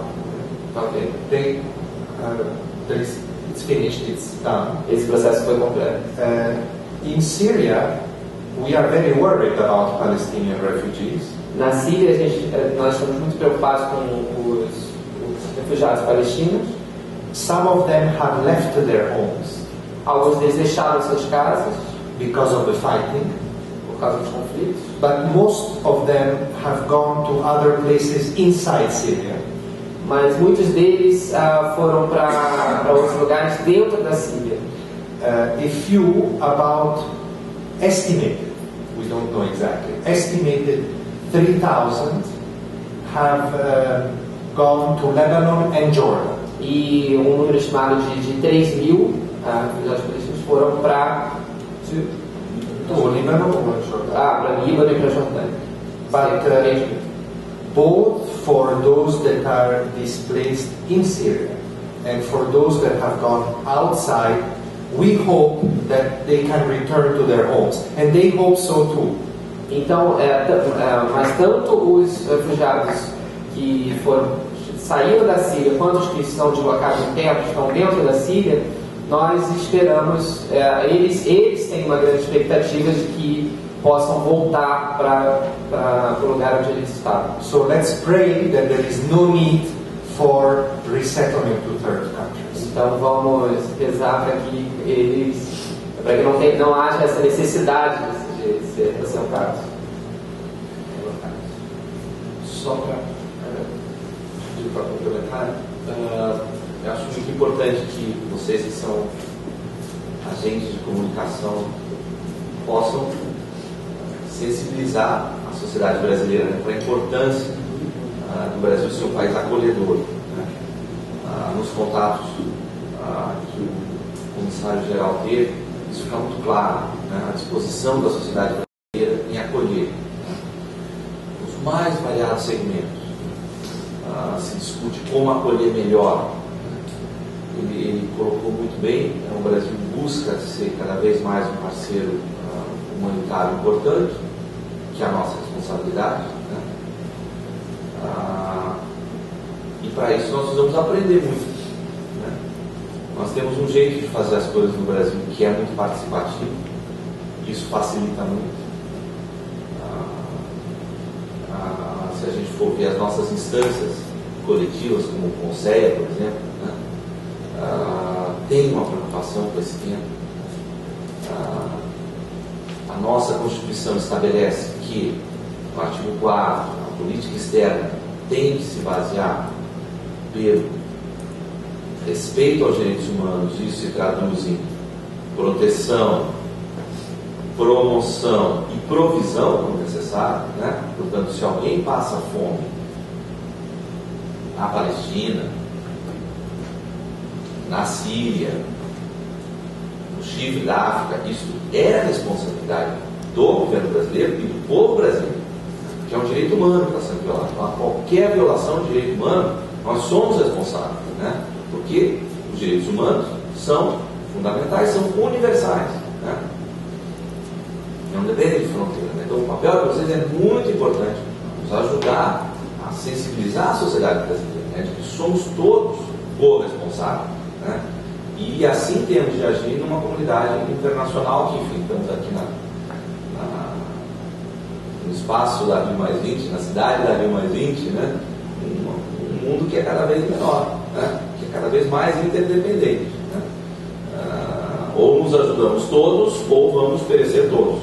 Okay. It's finished, it's done. Esse processo foi completo. In Syria, we are very worried about Palestinian refugees. Na Síria, nós estamos muito preocupados com os refugiados palestinos. Some of them have left their homes. Alguns deles deixaram suas casas because of the fighting. Por causa dos conflitos. But most of them have gone to other places inside Syria. Mas muitos deles foram para outros lugares dentro da Síria. A few, about estimated, we don't know exactly, estimated 3,000 have gone to Lebanon and Jordan. E número estimado de 3 mil refugiados palestinos foram para o Líbano ou Jordânia? Para Líbano e para Jordânia. But both for those that are displaced in Syria and for those that have gone outside, we hope that they can return to their homes, and they hope so too. Então, mas tanto os refugiados que saíram da Síria quanto os que são deslocados internos, estão dentro da Síria, nós esperamos, eles têm uma grande expectativa de que possam voltar para o lugar onde eles estavam. So let's pray that there is no need for resettlement to third countries. Então vamos rezar para que não haja essa necessidade de ser assentados. Só para complementar, eu acho muito importante que vocês que são agentes de comunicação possam sensibilizar a sociedade brasileira, né, para a importância do Brasil ser um país acolhedor. Né? Nos contatos que o comissário-geral teve, isso fica muito claro, né? A disposição da sociedade brasileira em acolher, né, os mais variados segmentos. Se discute como acolher melhor. Ele colocou muito bem, o Brasil busca ser cada vez mais um parceiro humanitário importante, que é a nossa responsabilidade, né? E para isso nós precisamos aprender muito, né? Nós temos um jeito de fazer as coisas no Brasil que é muito participativo, isso facilita muito. Se a gente for ver as nossas instâncias coletivas, como o Conselho, por exemplo, né? Tem uma preocupação com esse tema. A nossa Constituição estabelece que, no artigo 4, a política externa tem que se basear pelo respeito aos direitos humanos. Isso se traduz em proteção, promoção e provisão, quando necessário, né? Portanto, se alguém passa fome na Palestina, na Síria, no Chipre da África, isso é a responsabilidade do governo brasileiro e do povo brasileiro, que é um direito humano que está sendo violado. Então, qualquer violação de direito humano, nós somos responsáveis, né? Porque os direitos humanos são fundamentais, são universais, né? Não dependem de fronteira, né? Então, o papel de vocês é muito importante, nos ajudar a sensibilizar a sociedade brasileira, né? De que somos todos corresponsáveis, né? E assim temos de agir numa comunidade internacional que, enfim, estamos aqui no espaço da Rio+20, na cidade da Rio+20, né? Um mundo que é cada vez menor, né? Que é cada vez mais interdependente, né? Ou nos ajudamos todos, ou vamos perecer todos.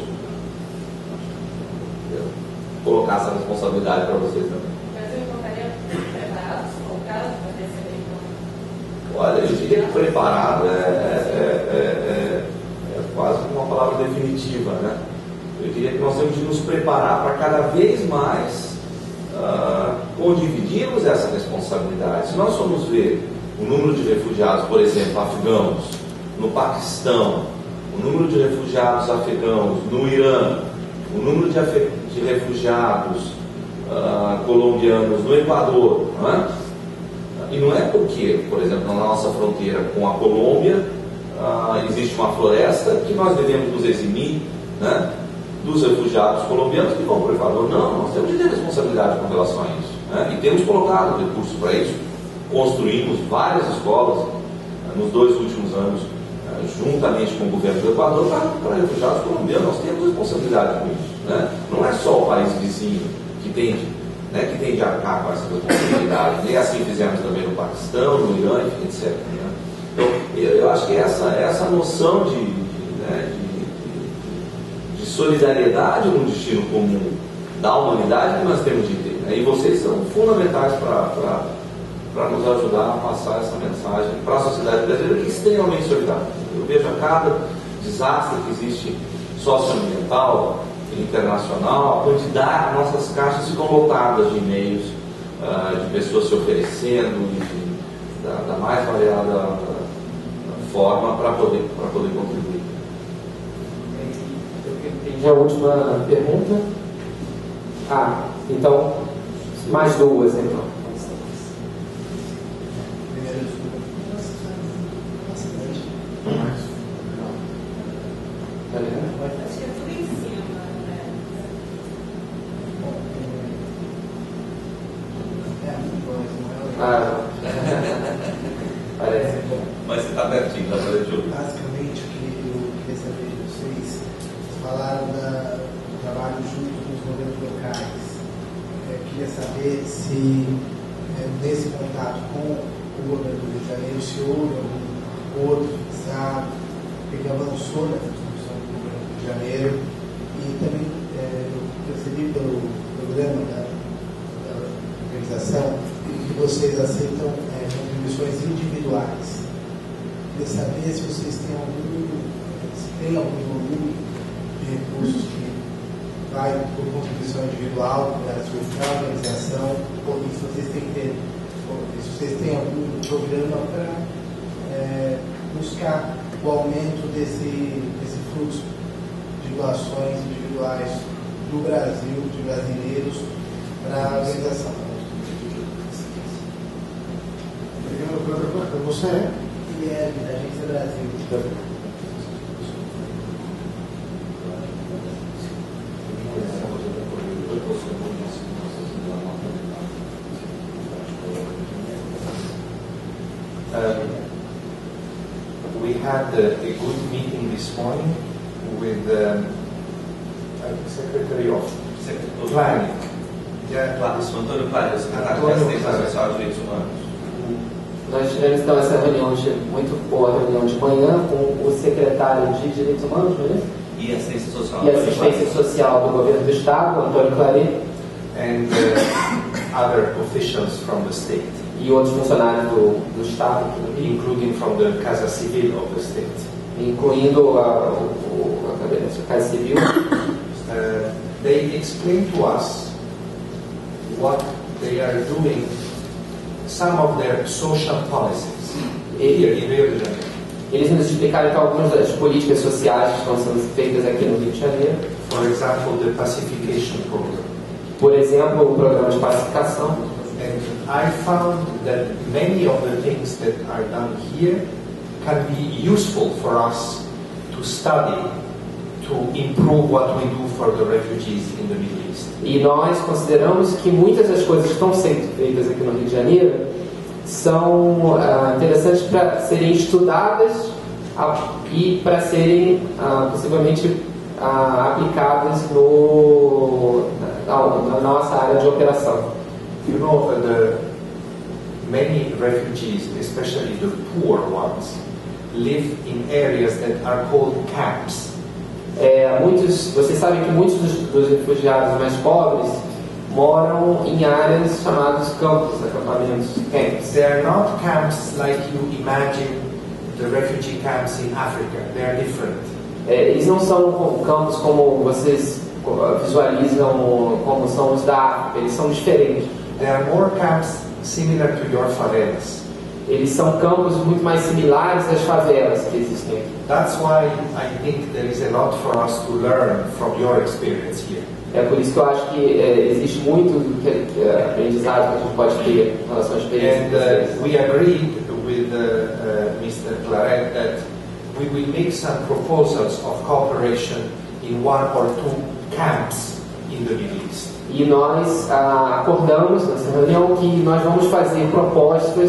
Vou colocar essa responsabilidade para vocês também. Mas eu encontraria preparados ou caso para receber? Olha, eu diria que preparado é quase uma palavra definitiva, né? Eu diria que nós temos de nos preparar para cada vez mais dividirmos essa responsabilidade. Se nós formos ver o número de refugiados, por exemplo, afegãos no Paquistão, o número de refugiados afegãos no Irã, o número de refugiados colombianos no Equador, não é? E não é porque, por exemplo, na nossa fronteira com a Colômbia existe uma floresta que nós devemos nos eximir, né, dos refugiados colombianos que vão para o Equador. Não, nós temos de ter responsabilidade com relação a isso, né? E temos colocado recursos para isso. Construímos várias escolas nos 2 últimos anos, juntamente com o governo do Equador, para refugiados colombianos. Nós temos responsabilidade com isso, né? Não é só o país vizinho que tem de arcar com essa responsabilidade. Nem assim fizemos também no Paquistão, no Irã, etc. Né? Então, eu acho que essa noção de solidariedade no destino comum da humanidade que nós temos de ter, né? E vocês são fundamentais para nos ajudar a passar essa mensagem para a sociedade brasileira, que é extremamente solidária. Eu vejo a cada desastre que existe socioambiental, internacional, a quantidade, nossas caixas ficam lotadas de e-mails, de pessoas se oferecendo, enfim, da mais variada forma para poder contribuir. Eu entendi a última pergunta. Então, mais 2, então. Acho que é tudo em cima, né? Parece. Mas você está pertinho, dá para te ouvir. Basicamente, o que eu queria saber de vocês, falaram do trabalho junto com os governos locais. Eu queria saber se, nesse contato com o governo do Rio de Janeiro, se houve algum acordo fixado, que avançou na construção do governo do Rio de Janeiro, e também eu percebi pelo programa da organização que vocês aceitam contribuições individuais. Queria saber se vocês têm algum volume de recursos que vai por contribuição individual, para a organização, ou se vocês têm algum programa para buscar o aumento desse fluxo de doações individuais do Brasil, de brasileiros, para a organização. Você é? IEB, da Agência Brasil. We had a good meeting this morning with the Secretary of Planning. Isso, Antônio Plata, secretário de Assistência Social de Direitos Humanos. Nós tivemos então essa reunião muito boa reunião de manhã com o secretário de Direitos Humanos, não é isso? E Assistência Social. E Assistência Social do Governo do Estado, Antônio Claret, and other officials from the state, e outros funcionários do Estado, including from the Casa Civil of the state. incluindo a Casa Civil. They explained to us what they are doing, some of their social policies here in Rio de Janeiro. Eles nos explicaram então algumas das políticas sociais que estão sendo feitas aqui no Rio de Janeiro. For example, the pacification program. Por exemplo, o programa de pacificação. And I found that many of the things that are done here can be useful for us to study, to improve what we do for the refugees in the Middle East. E nós consideramos que muitas das coisas que estão sendo feitas aqui no Rio de Janeiro são interessantes para serem estudadas e para serem possivelmente aplicadas na nossa área de operação. You know, many refugees, especially the poor ones, live in areas that are called camps. Vocês sabem que muitos dos refugiados mais pobres moram em áreas chamadas campos, acampamentos, camps. They are not camps like you imagine the refugee camps in Africa. They are different. Eles não são campos como vocês visualizam como são os da África, eles são diferentes. They are more camps similar to your favelas. Eles são campos muito mais similares às favelas que existem aqui. That's why I think there is a lot for us to learn from your experience here. É por isso que eu acho que existe muito aprendizado que a gente pode ter em relação à experiência. And we agreed with Mr. Claret that we will make some proposals of cooperation in one or two camps in the Middle East. E nós acordamos nessa reunião que nós vamos fazer propostas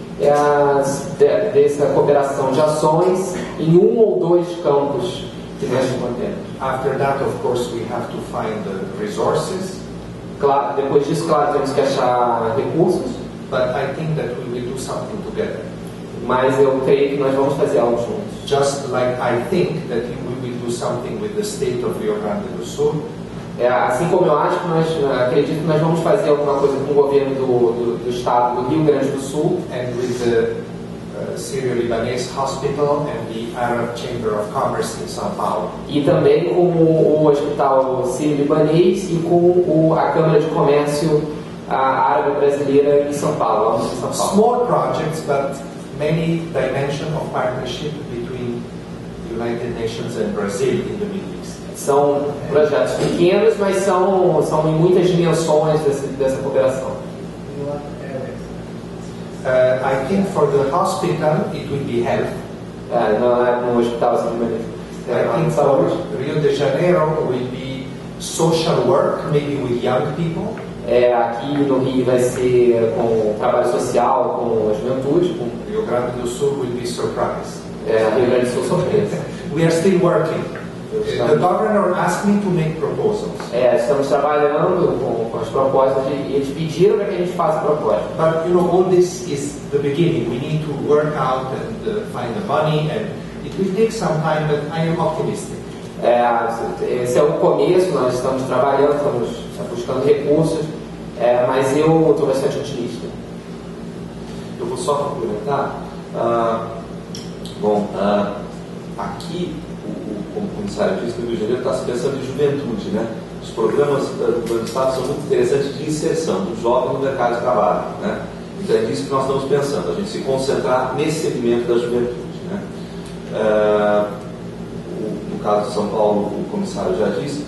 dessa cooperação de ações em um ou dois campos que nós mantemos. After that, of course, we have to find the resources. Claro, depois disso, claro, temos que achar recursos. But I think that we will do something together. Mas eu creio que nós vamos fazer algo juntos. Just like I think that we will do something with the state of Rio Grande do Sul. Assim como eu acho que acredito que nós vamos fazer alguma coisa com o governo do estado do Rio Grande do Sul, and with the Syro-Libanese Hospital and the Arab Chamber of Commerce in São Paulo. E também com o Hospital Sírio-Libanês e com a Câmara de Comércio Árabe Brasileira em São Paulo, Small projects, but many dimensions of partnership between the United Nations and Brazil in the Middle East. São projetos pequenos, mas são em muitas dimensões dessa cooperação. I think for the hospital it will be health. Não é no Hospital Sírio-Libanês. I think for Rio de Janeiro will be social work, maybe with young people. Aqui no Rio vai ser com trabalho social, com a juventude. Rio Grande do Sul will be surprise. Rio Grande do Sul surpresa. We are still working. The governor asked me to make proposals. Estamos trabalhando com as propostas e eles pediram para que a gente faça propostas. But you know, all this is the beginning. We need to work out and find the money, and it will take some time, but I am optimistic. Esse é o começo, nós estamos trabalhando, estamos buscando recursos, mas eu estou bastante otimista. Eu vou só complementar. Aqui, como o comissário disse, o Rio de Janeiro está se pensando em juventude, né? os programas do governo do Estado são muito interessantes de inserção do jovem no mercado de trabalho, né? Então é disso que nós estamos pensando, a gente se concentrar nesse segmento da juventude, né? No caso de São Paulo, o comissário já disse.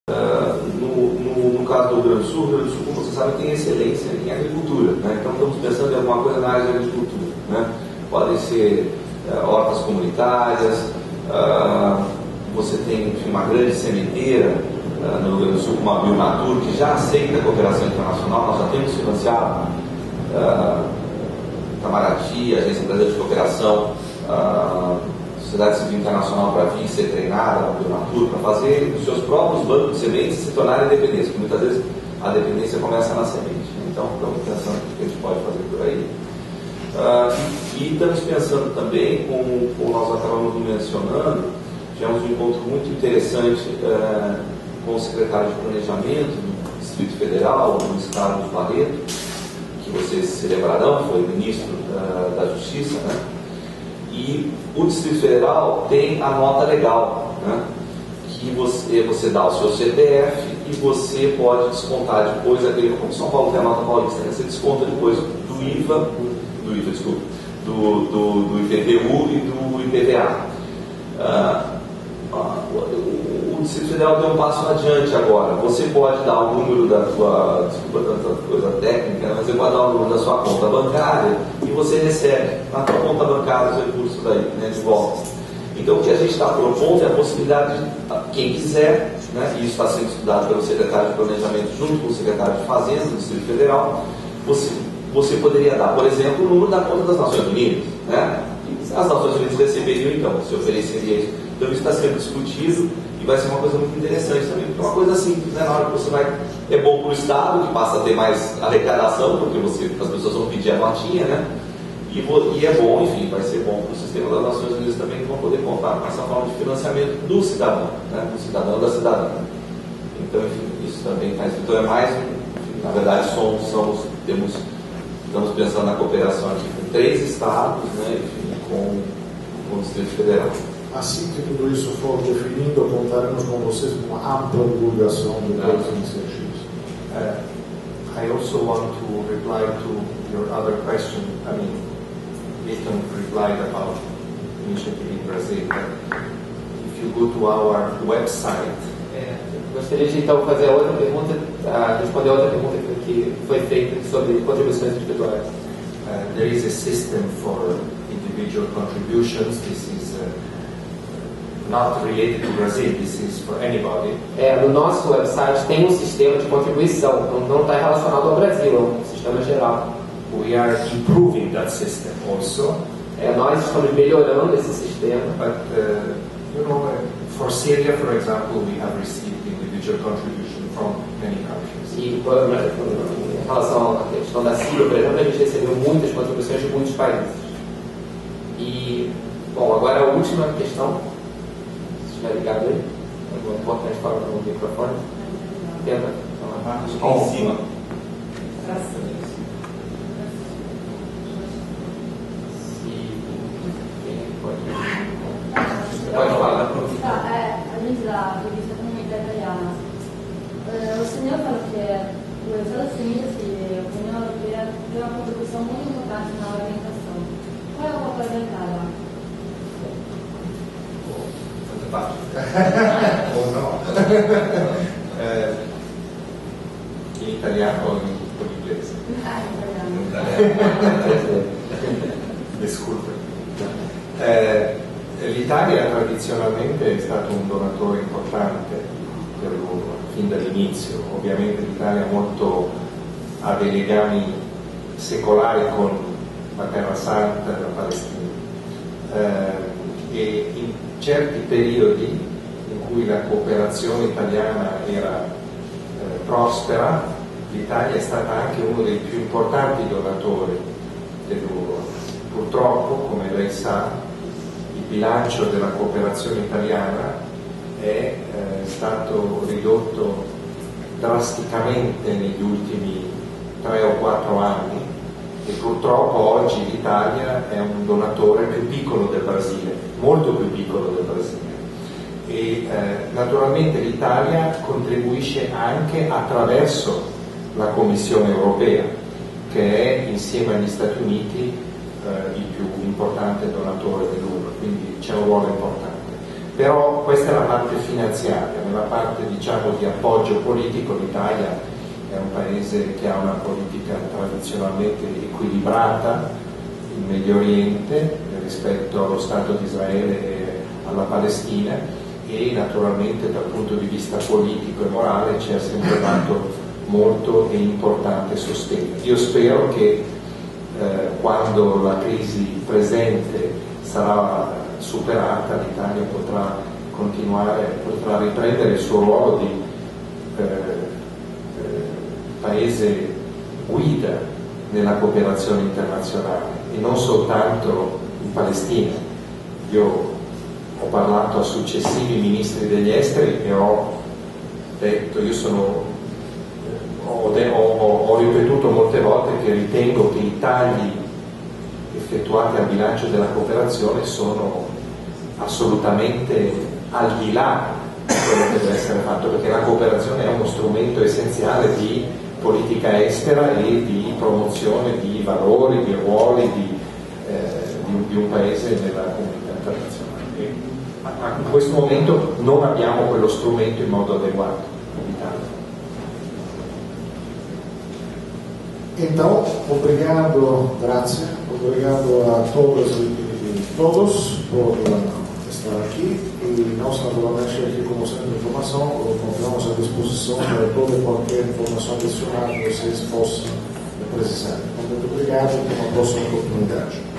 No caso do Rio Grande do Sul, como vocês sabem, tem excelência em agricultura, né? Então estamos pensando em alguma coisa na área de agricultura, né? Podem ser hortas comunitárias, você tem, enfim, uma grande sementeira no Rio Grande do Sul, como a Bionatur, que já aceita a cooperação internacional. Nós já temos financiado Itamaraty, Agência Brasileira de Cooperação, Sociedade Civil Internacional para vir ser treinada na Bionatur, para fazer os seus próprios bancos de sementes se tornarem independentes, porque muitas vezes a dependência começa na semente. Então, estamos pensando o que a gente pode fazer por aí. E estamos pensando também, como nós acabamos mencionando, tivemos um encontro muito interessante com o secretário de Planejamento do Distrito Federal, o Luiz Carlos Barreto, que vocês se lembrarão, foi ministro da Justiça, né? E o Distrito Federal tem a nota legal, né? Que você dá o seu CPF e você pode descontar depois aquele, como São Paulo tem a nota paulista, né? Você desconta depois do IVA, desculpa, do IPTU e do IPVA. O Distrito Federal deu um passo adiante agora. Você pode dar o número da sua, desculpa tanta coisa técnica, mas você pode dar o número da sua conta bancária e você recebe na sua conta bancária os recursos daí, né, de volta. Então o que a gente está propondo é a possibilidade de quem quiser, né, e isso está sendo estudado pelo secretário de Planejamento junto com o secretário de Fazenda do Distrito Federal, você poderia dar, por exemplo, o número da conta das Nações Unidas, né? E as Nações Unidas receberiam, então, você ofereceria isso. Então isso está sendo discutido e vai ser uma coisa muito interessante também, porque é uma coisa simples, né? Na hora que você vai, é bom para o Estado, que passa a ter mais arrecadação, porque as pessoas vão pedir a notinha, né? E é bom, enfim, vai ser bom para o sistema das Nações Unidas também, que vão poder contar com essa forma de financiamento do cidadão, né? Do cidadão e da cidadã. Então, enfim, isso também faz. Então é mais, enfim, na verdade, estamos pensando na cooperação aqui com 3 estados, né, enfim, com o Distrito Federal. Assim que tudo isso for definido, contaremos com vocês com uma ampla divulgação de todas as iniciativas. I also want to reply to your other question. I mean, Ethan replied about initiative in Brazil. If you go to our website, gostaria de então fazer a outra pergunta, responder a outra pergunta que foi feita sobre contribuições individuais. There is a system for individual contributions. This is not related to Brazil. This is for anybody. No nosso website tem um sistema de contribuição, não está relacionado ao Brasil, é um sistema geral. We are improving that system also. Nós estamos melhorando esse sistema. But for Syria, for example, we have received individual contribution from many countries. E em relação à questão da Síria, por exemplo, a gente recebeu muitas contribuições de muitos países. E, bom, agora a última questão, se estiver ligado aí, é importante falar no microfone. Tenta. Em cima. Pode falar. A gente da revista Comunidade Italiana. O senhor falou que os Estados Unidos e a União Europeia têm uma contribuição muito importante na orientação. Qual é o papel da Itália? Ou não? Em italiano ou em inglês? In italiano. Desculpa. L'Italia tradizionalmente è stato un donatore importante per l'UNRWA, fin dall'inizio. Ovviamente l'Italia ha dei legami secolari con la Terra Santa e la Palestina. E in certi periodi in cui la cooperazione italiana era prospera, l'Italia è stata anche uno dei più importanti donatori dell'UNRWA. Purtroppo, come lei sa, il bilancio della cooperazione italiana è stato ridotto drasticamente negli ultimi 3 o 4 anni e purtroppo oggi l'Italia è un donatore più piccolo del Brasile, molto più piccolo del Brasile. e naturalmente l'Italia contribuisce anche attraverso la Commissione europea, che è insieme agli Stati Uniti il più importante donatore dell'UNRWA, quindi c'è un ruolo importante. Però questa è la parte finanziaria. Nella parte diciamo di appoggio politico l'Italia è un paese che ha una politica tradizionalmente equilibrata in Medio Oriente rispetto allo Stato di Israele e alla Palestina, e naturalmente dal punto di vista politico e morale ci ha sempre dato molto e importante sostegno. Io spero che quando la crisi presente sarà superata l'Italia potrà riprendere il suo ruolo di paese guida nella cooperazione internazionale e non soltanto in Palestina. Io ho parlato a successivi ministri degli esteri e ho detto, ho ripetuto molte volte che ritengo che i tagli effettuati al bilancio della cooperazione sono assolutamente al di là di quello che deve essere fatto, perché la cooperazione è uno strumento essenziale di politica estera e di promozione di valori, di ruoli di un paese nella comunità internazionale. In questo momento non abbiamo quello strumento in modo adeguato in Italia. Então, grazie, obrigado a todos por estar aqui, e nós naturalmente aqui como centro de informação colocamos à disposição para toda e qualquer informação adicional que vocês possam precisar. Então, muito obrigado e até uma próxima oportunidade.